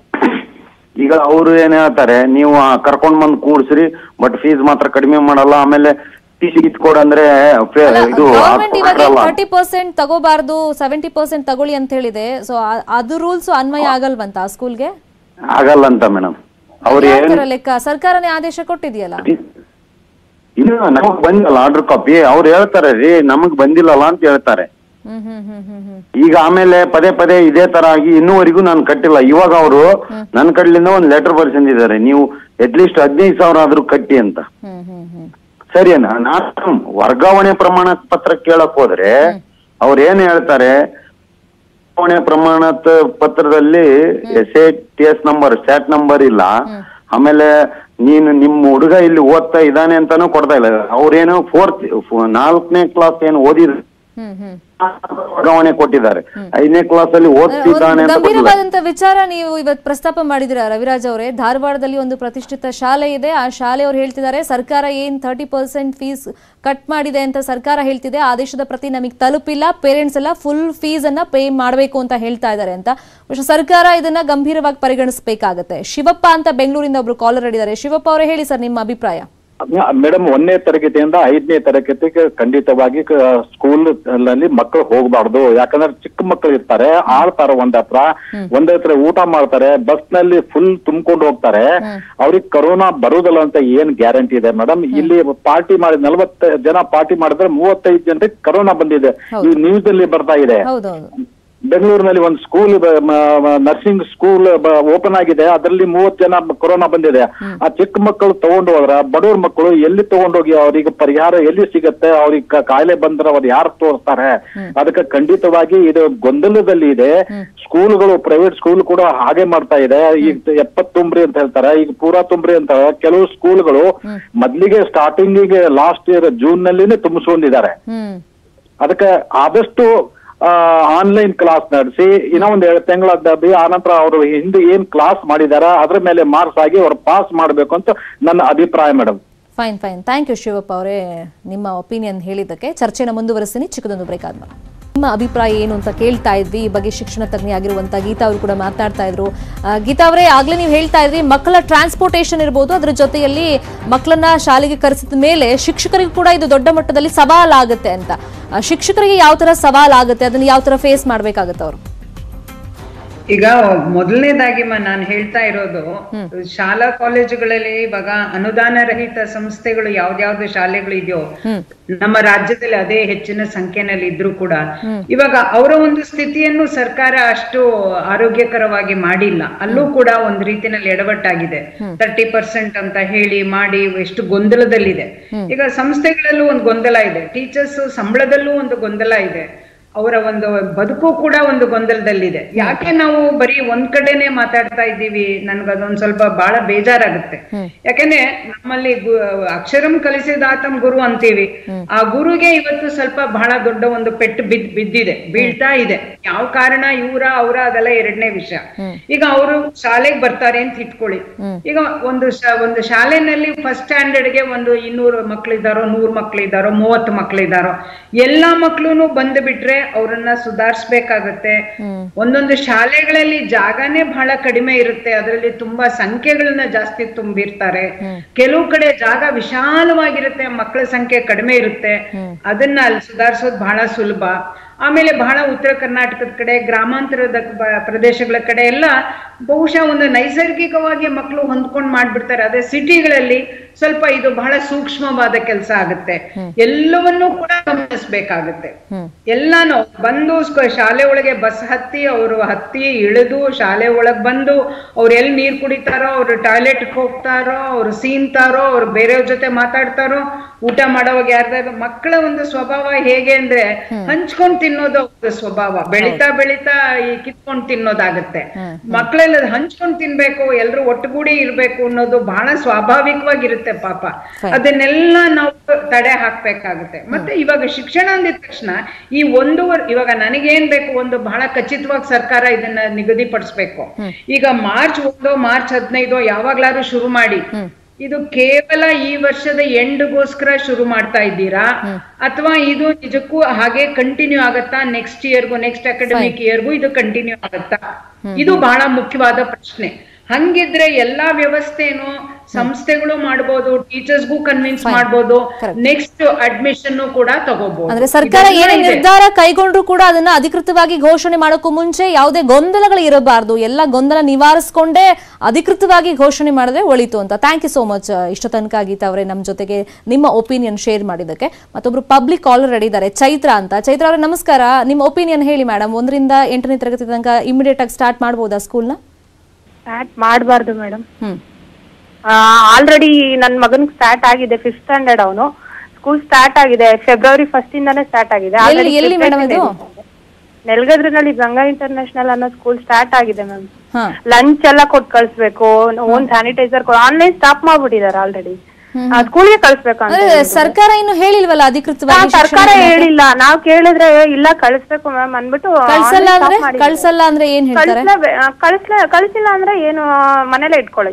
ಈಗ ಅವರು ಏನ್ ಹೇಳ್ತಾರೆ, ನೀವು ಕರ್ಕೊಂಡ್ ಬಂದ್ ಕೂಡ್ಸ್ರಿ ಬಟ್ ಫೀಸ್ ಮಾತ್ರ ಕಡಿಮೆ ಮಾಡಲ್ಲ, ಆಮೇಲೆ ಟಿಸಿ ಇಟ್ಕೊಡ ಅಂದ್ರೆ ಇದು ಥರ್ಟಿ ಪರ್ಸೆಂಟ್ ತಗೋಬಾರ್ದು ಸೆವೆಂಟಿ ಪರ್ಸೆಂಟ್ ತಗೊಳ್ಳಿ ಅಂತ ಹೇಳಿದೆ. ಸೊ ಅದು ರೂಲ್ಸ್ ಅನ್ವಯ ಆಗಲ್ವಂತ ಆ ಸ್ಕೂಲ್ಗೆ? ಆಗಲ್ಲ ಅಂತ ಮೇಡಮ್. ಅವ್ರು ಲೆಕ್ಕ ಸರ್ಕಾರನೇ ಆದೇಶ ಕೊಟ್ಟಿದೆಯಲ್ಲ. ಇಲ್ಲ ನಮಗ್ ಬಂದಿಲ್ಲ ಆರ್ಡರ್ ಕಾಪಿ. ಅವ್ರು ಹೇಳ್ತಾರೆ ರೀ ನಮಗ್ ಬಂದಿಲ್ಲಲ್ಲ ಅಂತ ಹೇಳ್ತಾರೆ. ಈಗ ಆಮೇಲೆ ಪದೇ ಪದೇ ಇದೇ ತರ ಆಗಿ ಇನ್ನೂವರೆಗೂ ನಾನು ಕಟ್ಟಿಲ್ಲ. ಇವಾಗ ಅವರು ನನ್ನ ಕಡ್ಲಿಂದ ಒಂದ್ ಲೆಟರ್ ಬರ್ಸಿದ್ದಾರೆ, ನೀವು ಅಟ್ ಲೀಸ್ಟ್ ಹದಿನೈದು ಸಾವಿರ ಆದ್ರೂ ಕಟ್ಟಿ ಅಂತ. ಸರಿನಾ? ನಾನು ವರ್ಗಾವಣೆ ಪ್ರಮಾಣ ಪತ್ರ ಕೇಳಕ್ ಹೋದ್ರೆ ಅವ್ರ ಏನ್ ಹೇಳ್ತಾರೆ, ವರ್ಗಾವಣೆ ಪ್ರಮಾಣ ಪತ್ರದಲ್ಲಿ S A T S number SAT number ಇಲ್ಲ, ಆಮೇಲೆ ನೀನು ನಿಮ್ ಹುಡುಗ ಇಲ್ಲಿ ಓದ್ತಾ ಇದ್ದಾನೆ ಅಂತಾನು ಕೊಡ್ತಾ ಇಲ್ಲ. ಅವ್ರೇನು ಫೋರ್ತ್ ನಾಲ್ಕನೇ ಕ್ಲಾಸ್ ಏನು ಓದಿದ್ರು ವರ್ಗಾವಣೆ ಕೊಟ್ಟಿದ್ದಾರೆ, ಐದನೇ ಕ್ಲಾಸ್ ಅಲ್ಲಿ ಓದ್ತಿದ್ದಾನೆ. ಗಂಭೀರವಾದಂತ ವಿಚಾರ ನೀವು ಇವತ್ತು ಪ್ರಸ್ತಾಪ ಮಾಡಿದಿರ ರವಿರಾಜ್ ಅವರೇ. ಧಾರವಾಡದಲ್ಲಿ ಒಂದು ಪ್ರತಿಷ್ಠಿತ ಶಾಲೆ ಇದೆ, ಆ ಶಾಲೆಯವರು ಹೇಳ್ತಿದ್ದಾರೆ ಸರ್ಕಾರ ಏನ್ ಥರ್ಟಿ ಪರ್ಸೆಂಟ್ ಫೀಸ್ ಕಟ್ ಮಾಡಿದೆ ಅಂತ ಸರ್ಕಾರ ಹೇಳ್ತಿದೆ, ಆದೇಶದ ಪ್ರತಿ ನಮಗೆ ತಲುಪಿಲ್ಲ, ಪೇರೆಂಟ್ಸ್ ಎಲ್ಲ ಫುಲ್ ಫೀಸ್ ಅನ್ನ ಪೇ ಮಾಡಬೇಕು ಅಂತ ಹೇಳ್ತಾ ಇದ್ದಾರೆ ಅಂತ. ಸರ್ಕಾರ ಇದನ್ನ ಗಂಭೀರವಾಗಿ ಪರಿಗಣಿಸಬೇಕಾಗತ್ತೆ. ಶಿವಪ್ಪ ಅಂತ ಬೆಂಗಳೂರಿಂದ ಒಬ್ರು ಕಾಲರ್ ಹಿಡಿದ್ದಾರೆ. ಶಿವಪ್ಪ ಅವರೇ ಹೇಳಿ ಸರ್ ನಿಮ್ಮ ಅಭಿಪ್ರಾಯ. ಮೇಡಮ್, ಒಂದನೇ ತರಗತಿಯಿಂದ ಐದನೇ ತರಗತಿಗೆ ಖಂಡಿತವಾಗಿ ಸ್ಕೂಲ್ ನಲ್ಲಿ ಮಕ್ಕಳು ಹೋಗ್ಬಾರ್ದು. ಯಾಕಂದ್ರೆ ಚಿಕ್ಕ ಮಕ್ಕಳು ಇರ್ತಾರೆ, ಆಡ್ತಾರೆ, ಒಂದ್ ಹತ್ರ ಒಂದ್ ಹತ್ರ ಊಟ ಮಾಡ್ತಾರೆ, ಬಸ್ ನಲ್ಲಿ ಫುಲ್ ತುಂಬ್ಕೊಂಡು ಹೋಗ್ತಾರೆ. ಅವ್ರಿಗೆ ಕೊರೋನಾ ಬರುದಿಲ್ಲ ಅಂತ ಏನ್ ಗ್ಯಾರಂಟಿ ಇದೆ ಮೇಡಮ್? ಇಲ್ಲಿ ಪಾರ್ಟಿ ಮಾಡಿ ನಲ್ವತ್ತು ಜನ ಪಾರ್ಟಿ ಮಾಡಿದ್ರೆ ಮೂವತ್ತೈದು ಜನರಿಗೆ ಕೊರೋನಾ ಬಂದಿದೆ, ಈ ನ್ಯೂಸ್ ಅಲ್ಲಿ ಬರ್ತಾ ಇದೆ. ಬೆಂಗಳೂರಿನಲ್ಲಿ ಒಂದು ಸ್ಕೂಲ್ ನರ್ಸಿಂಗ್ ಸ್ಕೂಲ್ ಓಪನ್ ಆಗಿದೆ, ಅದರಲ್ಲಿ ಮೂವತ್ತು ಜನ ಕೊರೋನಾ ಬಂದಿದೆ. ಆ ಚಿಕ್ಕ ಮಕ್ಕಳು ತಗೊಂಡು ಹೋದ್ರ ಬಡವ್ರ ಮಕ್ಕಳು ಎಲ್ಲಿ ತಗೊಂಡೋಗಿ ಅವ್ರಿಗೆ ಪರಿಹಾರ ಎಲ್ಲಿ ಸಿಗತ್ತೆ? ಅವ್ರಿಗೆ ಕಾಯಿಲೆ ಬಂದ್ರೆ ಅವ್ರು ಯಾರು ತೋರಿಸ್ತಾರೆ? ಅದಕ್ಕೆ ಖಂಡಿತವಾಗಿ ಇದು ಗೊಂದಲದಲ್ಲಿ ಇದೆ. ಸ್ಕೂಲ್ಗಳು ಪ್ರೈವೇಟ್ ಸ್ಕೂಲ್ ಕೂಡ ಹಾಗೆ ಮಾಡ್ತಾ ಇದೆ. ಈಗ ಎಪ್ಪತ್ ತುಂಬ್ರಿ ಅಂತ ಹೇಳ್ತಾರೆ, ಈಗ ಪೂರಾ ತುಂಬ್ರಿ ಅಂತ. ಕೆಲವು ಸ್ಕೂಲ್ಗಳು ಮೊದ್ಲಿಗೆ ಸ್ಟಾರ್ಟಿಂಗಿಗೆ ಲಾಸ್ಟ್ ಇಯರ್ ಜೂನ್ ನಲ್ಲಿನೇ ತುಂಬಿಸ್ಕೊಂಡಿದ್ದಾರೆ. ಅದಕ್ಕೆ ಆದಷ್ಟು ಆನ್ಲೈನ್ ಕ್ಲಾಸ್ ನಡೆಸಿ ಇನ್ನೂ ಒಂದ್ ಎರಡು ತಿಂಗಳ ಆನಂತರ ಅವರು ಹಿಂದೆ ಏನ್ ಕ್ಲಾಸ್ ಮಾಡಿದಾರ ಅದ್ರ ಮೇಲೆ ಮಾರ್ಕ್ಸ್ ಆಗಿ ಅವ್ರು ಪಾಸ್ ಮಾಡ್ಬೇಕು ಅಂತ ನನ್ನ ಅಭಿಪ್ರಾಯ madam. Fine fine thank you Shivappa ಅವರೇ ನಿಮ್ಮ ಒಪಿನಿಯನ್ ಹೇಳಿದ್ದಕ್ಕೆ. ಚರ್ಚೆನ ಮುಂದುವರಿಸ್ತೀನಿ ಚಿಕ್ಕದೊಂದು ಬ್ರೇಕ್ ಆದ್ಮೇಲೆ. ನಿಮ್ಮ ಅಭಿಪ್ರಾಯ ಏನು ಅಂತ ಕೇಳ್ತಾ ಇದ್ವಿ. ಈ ಬಗ್ಗೆ ಶಿಕ್ಷಣ ತಜ್ಞೆ ಆಗಿರುವಂತ ಗೀತಾ ಅವರು ಕೂಡ ಮಾತಾಡ್ತಾ ಇದ್ರು. ಗೀತಾ ಅವರೇ, ಆಗ್ಲೇ ನೀವು ಹೇಳ್ತಾ ಇದ್ರಿ ಮಕ್ಕಳ ಟ್ರಾನ್ಸ್ಪೋರ್ಟೇಷನ್ ಇರ್ಬೋದು, ಅದ್ರ ಜೊತೆಯಲ್ಲಿ ಮಕ್ಕಳನ್ನ ಶಾಲೆಗೆ ಕರೆಸಿದ ಮೇಲೆ ಶಿಕ್ಷಕರಿಗೂ ಕೂಡ ಇದು ದೊಡ್ಡ ಮಟ್ಟದಲ್ಲಿ ಸವಾಲಾಗುತ್ತೆ ಅಂತ. ಶಿಕ್ಷಕರಿಗೆ ಯಾವ ತರ ಸವಾಲಾಗುತ್ತೆ, ಅದನ್ನ ಯಾವ ತರ ಫೇಸ್ ಮಾಡ್ಬೇಕಾಗತ್ತೆ ಅವರು? ಈಗ ಮೊದಲನೇದಾಗಿ ನಾನು ಹೇಳ್ತಾ ಇರೋದು, ಶಾಲಾ ಕಾಲೇಜುಗಳಲ್ಲಿ ಇವಾಗ ಅನುದಾನ ರಹಿತ ಸಂಸ್ಥೆಗಳು ಯಾವ್ದ್ಯಾವ್ದು ಶಾಲೆಗಳು ಇದೆಯೋ ನಮ್ಮ ರಾಜ್ಯದಲ್ಲಿ ಅದೇ ಹೆಚ್ಚಿನ ಸಂಖ್ಯೆನಲ್ಲಿ ಇದ್ರು ಕೂಡ ಇವಾಗ ಅವರ ಒಂದು ಸ್ಥಿತಿಯನ್ನು ಸರ್ಕಾರ ಅಷ್ಟು ಆರೋಗ್ಯಕರವಾಗಿ ಮಾಡಿಲ್ಲ. ಅಲ್ಲೂ ಕೂಡ ಒಂದ್ ರೀತಿನಲ್ಲಿ ಎಡವಟ್ಟಾಗಿದೆ. ತರ್ಟಿ ಪರ್ಸೆಂಟ್ ಅಂತ ಹೇಳಿ ಮಾಡಿ ಎಷ್ಟು ಗೊಂದಲದಲ್ಲಿದೆ. ಈಗ ಸಂಸ್ಥೆಗಳಲ್ಲೂ ಒಂದು ಗೊಂದಲ ಇದೆ, ಟೀಚರ್ಸ್ ಸಂಬಳದಲ್ಲೂ ಒಂದು ಗೊಂದಲ ಇದೆ, ಅವರ ಒಂದು ಬದುಕು ಕೂಡ ಒಂದು ಗೊಂದಲದಲ್ಲಿದೆ. ಯಾಕೆ ನಾವು ಬರೀ ಒಂದ್ ಕಡೆನೆ ಮಾತಾಡ್ತಾ ಇದ್ದೀವಿ? ನನ್ಗದೊಂದ್ ಸ್ವಲ್ಪ ಬಹಳ ಬೇಜಾರಾಗುತ್ತೆ. ಯಾಕೆಂದ್ರೆ ನಮ್ಮಲ್ಲಿ ಅಕ್ಷರಂ ಕಲಿಸಿದಾತಂ ಗುರು ಅಂತೀವಿ. ಆ ಗುರುಗೆ ಇವತ್ತು ಸ್ವಲ್ಪ ಬಹಳ ದೊಡ್ಡ ಒಂದು ಪೆಟ್ಟು ಬಿದ್ ಬಿದ್ದಿದೆ, ಬೀಳ್ತಾ ಇದೆ. ಯಾವ ಕಾರಣ, ಇವರ ಅವರ ಅದೆಲ್ಲ ಎರಡನೇ ವಿಷಯ. ಈಗ ಅವರು ಶಾಲೆಗೆ ಬರ್ತಾರೆ ಅಂತ ಇಟ್ಕೊಳ್ಳಿ. ಈಗ ಒಂದು ಒಂದು ಶಾಲೆನಲ್ಲಿ ಫಸ್ಟ್ ಸ್ಟ್ಯಾಂಡರ್ಡ್ಗೆ ಒಂದು ಇನ್ನೂರು ಮಕ್ಳಿದಾರೋ, ನೂರ್ ಮಕ್ಳಿದಾರೋ, ಮೂವತ್ತು ಮಕ್ಳಿದಾರೋ, ಎಲ್ಲಾ ಮಕ್ಳು ಬಂದು ಬಿಟ್ರೆ ಅವರನ್ನ ಸುಧಾರಿಸ್ಬೇಕಾಗತ್ತೆ. ಒಂದೊಂದು ಶಾಲೆಗಳಲ್ಲಿ ಜಾಗನೇ ಬಹಳ ಕಡಿಮೆ ಇರುತ್ತೆ, ಅದರಲ್ಲಿ ತುಂಬಾ ಸಂಖ್ಯೆಗಳನ್ನ ಜಾಸ್ತಿ ತುಂಬಿರ್ತಾರೆ. ಕೆಲವು ಕಡೆ ಜಾಗ ವಿಶಾಲವಾಗಿರುತ್ತೆ, ಮಕ್ಕಳ ಸಂಖ್ಯೆ ಕಡಿಮೆ ಇರುತ್ತೆ. ಅದನ್ನ ಅಲ್ಲಿ ಸುಧಾರಿಸೋದು ಬಹಳ ಸುಲಭ. ಆಮೇಲೆ ಬಹಳ ಉತ್ತರ ಕರ್ನಾಟಕದ ಕಡೆ, ಗ್ರಾಮಾಂತರದ ಪ್ರದೇಶಗಳ ಕಡೆ ಎಲ್ಲ ಬಹುಶಃ ಒಂದು ನೈಸರ್ಗಿಕವಾಗಿ ಮಕ್ಕಳು ಹೊಂದ್ಕೊಂಡು ಮಾಡ್ಬಿಡ್ತಾರೆ. ಅದೇ ಸಿಟಿಗಳಲ್ಲಿ ಸ್ವಲ್ಪ ಇದು ಬಹಳ ಸೂಕ್ಷ್ಮವಾದ ಕೆಲಸ ಆಗುತ್ತೆ. ಎಲ್ಲವನ್ನೂ ಕೂಡ ಗಮನಿಸ್ಬೇಕಾಗತ್ತೆ. ಎಲ್ಲಾನು ಬಂದು ಶಾಲೆ ಒಳಗೆ ಬಸ್ ಹತ್ತಿ ಅವರು ಹತ್ತಿ ಇಳಿದು ಶಾಲೆ ಒಳಗ್ ಬಂದು ಅವ್ರು ಎಲ್ಲಿ ನೀರ್ ಕುಡಿತಾರೋ, ಅವ್ರು ಟಾಯ್ಲೆಟ್ ಹೋಗ್ತಾರೋ, ಅವ್ರು ಸೀನ್ತಾರೋ, ಅವ್ರು ಬೇರೆಯವ್ರ ಜೊತೆ ಮಾತಾಡ್ತಾರೋ, ಊಟ ಮಾಡೋವಾಗ ಯಾರ್ದಾದ್ರು ಮಕ್ಕಳ ಒಂದು ಸ್ವಭಾವ ಹೇಗೆ ಅಂದ್ರೆ ಹಂಚ್ಕೊಂಡ್ ತಿನ್ನೋದು ಅವ್ರ ಸ್ವಭಾವ. ಬೆಳಿತಾ ಬೆಳಿತಾ ಈ ಕಿತ್ಕೊಂಡ್ ತಿನ್ನೋದಾಗತ್ತೆ. ಮಕ್ಳೆಲ್ಲ ಹಂಚ್ಕೊಂಡ್ ತಿನ್ಬೇಕು, ಎಲ್ರು ಒಟ್ಟುಗೂಡಿ ಇರ್ಬೇಕು ಅನ್ನೋದು ಬಹಳ ಸ್ವಾಭಾವಿಕವಾಗಿರುತ್ತೆ ಪಾಪ. ಅದನ್ನೆಲ್ಲ ನಾವು ತಡೆ ಹಾಕ್ಬೇಕಾಗುತ್ತೆ. ಮತ್ತೆ ಇವಾಗ ಶಿಕ್ಷಣ ಅಂದಿದ ತಕ್ಷಣ ಈ ಒಂದು ಇವಾಗ ನನಗೇನ್ ಬೇಕು, ಒಂದು ಬಹಳ ಖಚಿತವಾಗಿ ಸರ್ಕಾರ ಇದನ್ನ ನಿಗದಿಪಡಿಸ್ಬೇಕು. ಈಗ ಮಾರ್ಚ್ ಒಂದೋ ಮಾರ್ಚ್ ಹದಿನೈದೋ ಯಾವಾಗ್ಲಾರು ಶುರು ಮಾಡಿ, ಇದು ಕೇವಲ ಈ ವರ್ಷದ ಎಂಡ್ಗೋಸ್ಕರ ಶುರು ಮಾಡ್ತಾ ಇದ್ದೀರಾ ಅಥವಾ ಇದು ನಿಜಕ್ಕೂ ಹಾಗೆ ಕಂಟಿನ್ಯೂ ಆಗತ್ತಾ ನೆಕ್ಸ್ಟ್ ಇಯರ್ಗೂ, ನೆಕ್ಸ್ಟ್ ಅಕಾಡೆಮಿಕ್ ಇಯರ್ಗೂ ಇದು ಕಂಟಿನ್ಯೂ ಆಗತ್ತಾ? ಇದು ಬಹಳ ಮುಖ್ಯವಾದ ಪ್ರಶ್ನೆ. ಹಂಗಿದ್ರೆ ಎಲ್ಲಾ ವ್ಯವಸ್ಥೆನು ಸಂಸ್ಥೆಗಳು ಮಾಡಬಹುದು, ಟೀಚರ್ಸ್ಗೂ ಕನ್ವಿನ್ಸ್ ಮಾಡಬಹುದು, ನೆಕ್ಸ್ಟ್ ಅಡ್ಮಿಷನ್ ಕೂಡ ತಗೋಬಹುದು. ಅಂದ್ರೆ ಸರ್ಕಾರ ಏನೇ ನಿರ್ಧಾರ ಕೈಗೊಂಡ್ರು ಕೂಡ ಅದನ್ನ ಅಧಿಕೃತವಾಗಿ ಘೋಷಣೆ ಮಾಡೋಕ್ಕೂ ಮುಂಚೆ ಯಾವುದೇ ಗೊಂದಲಗಳು ಇರಬಾರ್ದು, ಎಲ್ಲ ಗೊಂದಲ ನಿವಾರಿಸಿಕೊಂಡೇ ಅಧಿಕೃತವಾಗಿ ಘೋಷಣೆ ಮಾಡಿದ್ರೆ ಒಳಿತು ಅಂತ. ಥ್ಯಾಂಕ್ ಯು ಸೋ ಮಚ್ ಇಷ್ಟ ತನಕ ಗೀತಾ ಅವರೇ ನಮ್ಮ ಜೊತೆಗೆ ನಿಮ್ಮ ಒಪಿನಿಯನ್ ಶೇರ್ ಮಾಡಿದ್ದಕ್ಕೆ. ಮತ್ತೊಬ್ರು ಪಬ್ಲಿಕ್ ಕಾಲರ್ ರೆಡಿ ಇದ್ದಾರೆ, ಚೈತ್ರ ಅಂತ. ಚೈತ್ರ ಅವರೇ ನಮಸ್ಕಾರ, ನಿಮ್ಮ ಒಪಿನಿಯನ್ ಹೇಳಿ ಮೇಡಮ್. ಒಂದರಿಂದ ಎಂಟನೇ ತರಗತಿ ತನಕ ಇಮಿಡಿಯೇಟ್ ಆಗಿ ಸ್ಟಾರ್ಟ್ ಮಾಡಬಹುದಾ ಸ್ಕೂಲ್ನ? ಸ್ಟಾರ್ಟ್ ಮಾಡಬಾರ್ದು ಮೇಡಮ್. ಆಲ್ರೆಡಿ ನನ್ನ ಮಗನಿಗೆ ಸ್ಟಾರ್ಟ್ ಆಗಿದೆ, ಫಿಫ್ತ್ ಸ್ಟ್ಯಾಂಡರ್ಡ್ ಅವನು. ಸ್ಕೂಲ್ ಸ್ಟಾರ್ಟ್ ಆಗಿದೆ, ಫೆಬ್ರವರಿ ಫಸ್ಟ್ ಇಂದಾನೆ ಸ್ಟಾರ್ಟ್ ಆಗಿದೆ. ನೆಲಗದ್ರಿನಲ್ಲಿ ಗಂಗಾ ಇಂಟರ್ನ್ಯಾಷನಲ್ ಅನ್ನೋ ಸ್ಕೂಲ್ ಸ್ಟಾರ್ಟ್ ಆಗಿದೆ ಮ್ಯಾಮ್. ಲಂಚ್ ಎಲ್ಲ ಕೊಟ್ಟು ಕಳ್ಸ್ಬೇಕು, ಓನ್ ಸ್ಯಾನಿಟೈಸರ್ ಆನ್ಲೈನ್ ಸ್ಟಾಪ್ ಮಾಡ್ಬಿಟ್ಟಿದ್ದಾರೆ ಆಲ್ರೆಡಿ. ಸ್ಕೂಲ್ಗೆ ಕಳ್ಸ್ಬೇಕಂತ ಸರ್ಕಾರ ಇನ್ನು ಹೇಳಿಲ್ವಲ್ಲ ಅಧಿಕೃತವಾಗಿ? ಸರ್ಕಾರ ಹೇಳಿಲ್ಲ, ನಾವ್ ಕೇಳಿದ್ರೆ ಇಲ್ಲ ಕಳಿಸ್ಬೇಕು ಮ್ಯಾಮ್ ಅನ್ಬಿಟ್ಟು. ಕಳ್ಸಲ್ಲ ಅಂದ್ರೆ ಏನ್ ಹೇಳ್ತಾರೆ? ಕಳ್ಸ್ಲ ಕಳ್ಸಿಲ್ಲ ಅಂದ್ರೆ ಏನು ಮನೇಲೆ ಇಟ್ಕೊಳ್ಳಿ.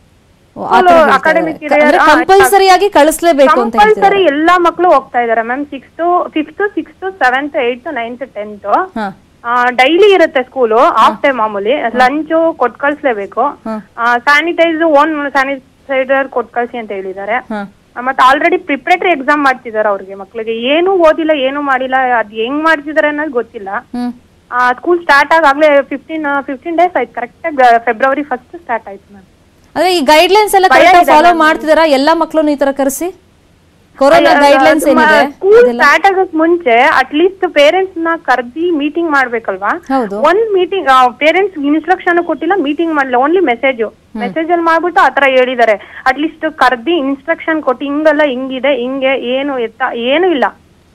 ಕಂಪಲ್ಸರಿಯಾಗಿ ಕಳಿಸ್ಲೇಬೇಕು ಅಂತ ಕಂಪಲ್ಸರಿ ಎಲ್ಲಾ ಮಕ್ಳು ಹೋಗ್ತಾ ಇದಾರೆ ma'am. Sixth fifth sixth seventh eighth ninth tenth daily ಇರುತ್ತೆ ಸ್ಕೂಲು, ಹಾಫ್ ಟೈಮ್ ಮಾಮೂಲಿ. ಲಂಚ್ ಕೊಟ್ ಕಳ್ಸ್ಲೇಬೇಕು. ಸ್ಯಾನಿಟೈಸ್ ಓನ್ ಸ್ಯಾನಿಟೈಸರ್ ಕೊಟ್ ಕಳ್ಸಿ ಅಂತ ಹೇಳಿದ್ದಾರೆ. ಮತ್ತೆ ಆಲ್ರೆಡಿ ಪ್ರಿಪರೇಟರಿ ಎಕ್ಸಾಮ್ ಮಾಡ್ತಿದಾರೆ ಅವ್ರಿಗೆ ಮಕ್ಳಿಗೆ. ಏನು ಓದಿಲ್ಲ, ಏನು ಮಾಡಿಲ್ಲ, ಅದ್ ಹೆಂಗ್ ಮಾಡ್ತಿದಾರೆ ಅನ್ನೋದು ಗೊತ್ತಿಲ್ಲ. ಸ್ಕೂಲ್ ಸ್ಟಾರ್ಟ್ ಆಗಾಗ್ಲೇ ಫಿಫ್ಟೀನ್ ಫಿಫ್ಟೀನ್ ಡೇಸ್ ಆಯ್ತು, ಕರೆಕ್ಟ್ ಆಗಿ ಫೆಬ್ರವರಿ ಫಸ್ಟ್ ಸ್ಟಾರ್ಟ್ ಆಯ್ತು ಮ್ಯಾಮ್. ಅದೇ ಈ ಗೈಡ್ ಲೈನ್ಸ್ ಎಲ್ಲ ಕರೆಕ್ಟ್ ಫಾಲೋ ಮಾಡ್ತಿದಾರಾ ಎಲ್ಲಾ ಮಕ್ಕಳನ್ನು ಈ ತರ ಕರೆಸಿ? ಕೊರೋನಾ ಗೈಡ್ ಲೈನ್ಸ್ ಏನಿದೆ ಸ್ಕೂಲ್ ಸ್ಟಾರ್ಟ್ ಆಗಕ್ ಮುಂಚೆ ಅಟ್ಲೀಸ್ಟ್ ಪೇರೆಂಟ್ಸ್ ನ ಕರ್ದಿ ಮೀಟಿಂಗ್ ಮಾಡ್ಬೇಕಲ್ವಾ? ಒಂದ್ ಮೀಟಿಂಗ್ ಪೇರೆಂಟ್ಸ್ ಇನ್ಸ್ಟ್ರಕ್ಷನ್ ಕೊಟ್ಟಿಲ್ಲ, ಮೀಟಿಂಗ್ ಮಾಡಿಲ್ಲ, ಓನ್ಲಿ ಮೆಸೇಜ್ ಮೆಸೇಜ್ ಅಲ್ಲಿ ಮಾಡ್ಬಿಟ್ಟು ಆತರ ಹೇಳಿದಾರೆ. ಅಟ್ಲೀಸ್ಟ್ ಕರ್ದಿ ಇನ್ಸ್ಟ್ರಕ್ಷನ್ ಕೊಟ್ಟು ಹಿಂಗಲ್ಲ, ಹಿಂಗಿದೆ, ಹಿಂಗೆ ಏನು ಎತ್ತ ಏನು ಇಲ್ಲ.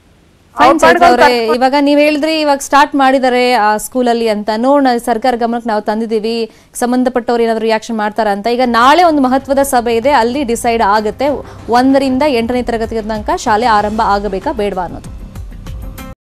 ಇವಾಗ ನೀವ್ ಹೇಳಿದ್ರಿ ಇವಾಗ ಸ್ಟಾರ್ಟ್ ಮಾಡಿದಾರೆ ಆ ಸ್ಕೂಲಲ್ಲಿ ಅಂತ. ನೋಡೋಣ, ಸರ್ಕಾರ ಗಮನಕ್ಕೆ ನಾವು ತಂದಿದೀವಿ, ಸಂಬಂಧಪಟ್ಟವ್ರು ಏನಾದ್ರು ರಿಯಾಕ್ಷನ್ ಮಾಡ್ತಾರ ಅಂತ. ಈಗ ನಾಳೆ ಒಂದು ಮಹತ್ವದ ಸಭೆ ಇದೆ, ಅಲ್ಲಿ ಡಿಸೈಡ್ ಆಗುತ್ತೆ ಒಂದರಿಂದ ಎಂಟನೇ ತರಗತಿ ತನಕ ಶಾಲೆ ಆರಂಭ ಆಗಬೇಕಾ ಬೇಡವಾ ಅನ್ನೋದು.